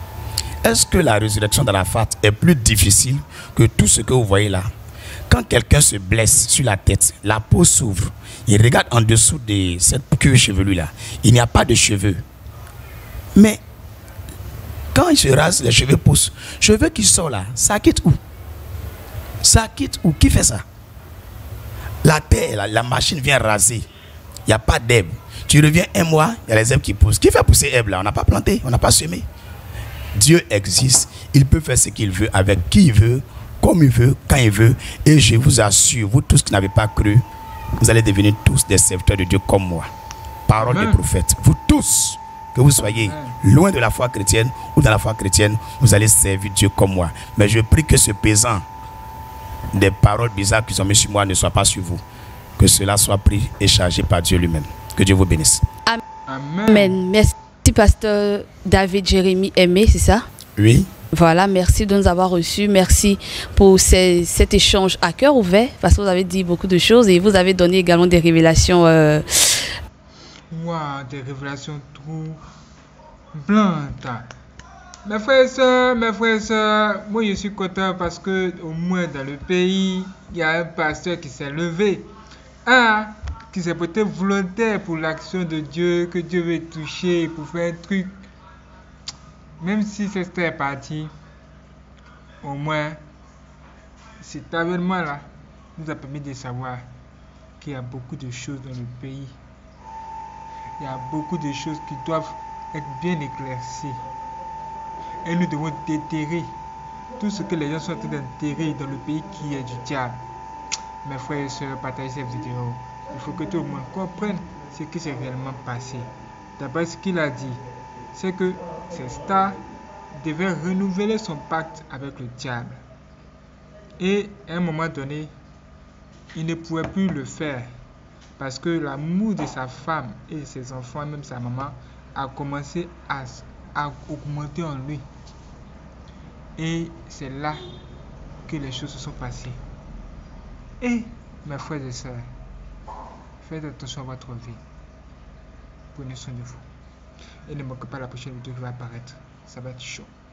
Est-ce que la résurrection d'Arafat est plus difficile que tout ce que vous voyez là? Quand quelqu'un se blesse sur la tête, la peau s'ouvre. Il regarde en dessous de cette queue chevelue là. Il n'y a pas de cheveux. Mais quand il se rase, les cheveux poussent. Cheveux qui sortent là, ça quitte où? Ça quitte où? Qui fait ça? La terre, la, la machine vient raser. Il n'y a pas d'herbe. Tu reviens un mois, il y a les herbes qui poussent. Qui fait pousser herbe là? On n'a pas planté, on n'a pas semé. Dieu existe. Il peut faire ce qu'il veut avec qui il veut, comme il veut, quand il veut. Et je vous assure, vous tous qui n'avez pas cru, vous allez devenir tous des serviteurs de Dieu comme moi. Parole des prophètes. Vous tous, que vous soyez loin de la foi chrétienne ou dans la foi chrétienne, vous allez servir Dieu comme moi. Mais je prie que ce pesant des paroles bizarres qui sont mises sur moi ne soit pas sur vous. que cela soit pris et chargé par Dieu lui-même. Que Dieu vous bénisse. Amen. Amen. Merci, pasteur David Jérémy Aimé, c'est ça? Oui. Voilà, merci de nous avoir reçus. Merci pour ces, cet échange à cœur ouvert, parce que vous avez dit beaucoup de choses et vous avez donné également des révélations. Euh... Wow, des révélations troublantes. Mes frères et sœurs, mes frères et sœurs, moi je suis content parce que au moins dans le pays, il y a un pasteur qui s'est levé. Un qui s'est porté volontaire pour l'action de Dieu, que Dieu veut toucher pour faire un truc. Même si c'était parti, au moins, cet avènement-là nous a permis de savoir qu'il y a beaucoup de choses dans le pays. Il y a beaucoup de choses qui doivent être bien éclaircies. Et nous devons déterrer tout ce que les gens sont en train d'enterrer dans le pays qui est du diable. Mes frères et sœurs, partagez cette vidéo. Il faut que tout le monde comprenne ce qui s'est réellement passé. D'après ce qu'il a dit, c'est que ces stars devaient renouveler son pacte avec le diable. Et à un moment donné, il ne pouvait plus le faire parce que l'amour de sa femme et de ses enfants, même sa maman, a commencé à, à augmenter en lui. Et c'est là que les choses se sont passées. Et mes frères et sœurs, faites attention à votre vie. Prenez soin de vous. Et ne manquez pas la prochaine vidéo qui va apparaître. Ça va être chaud.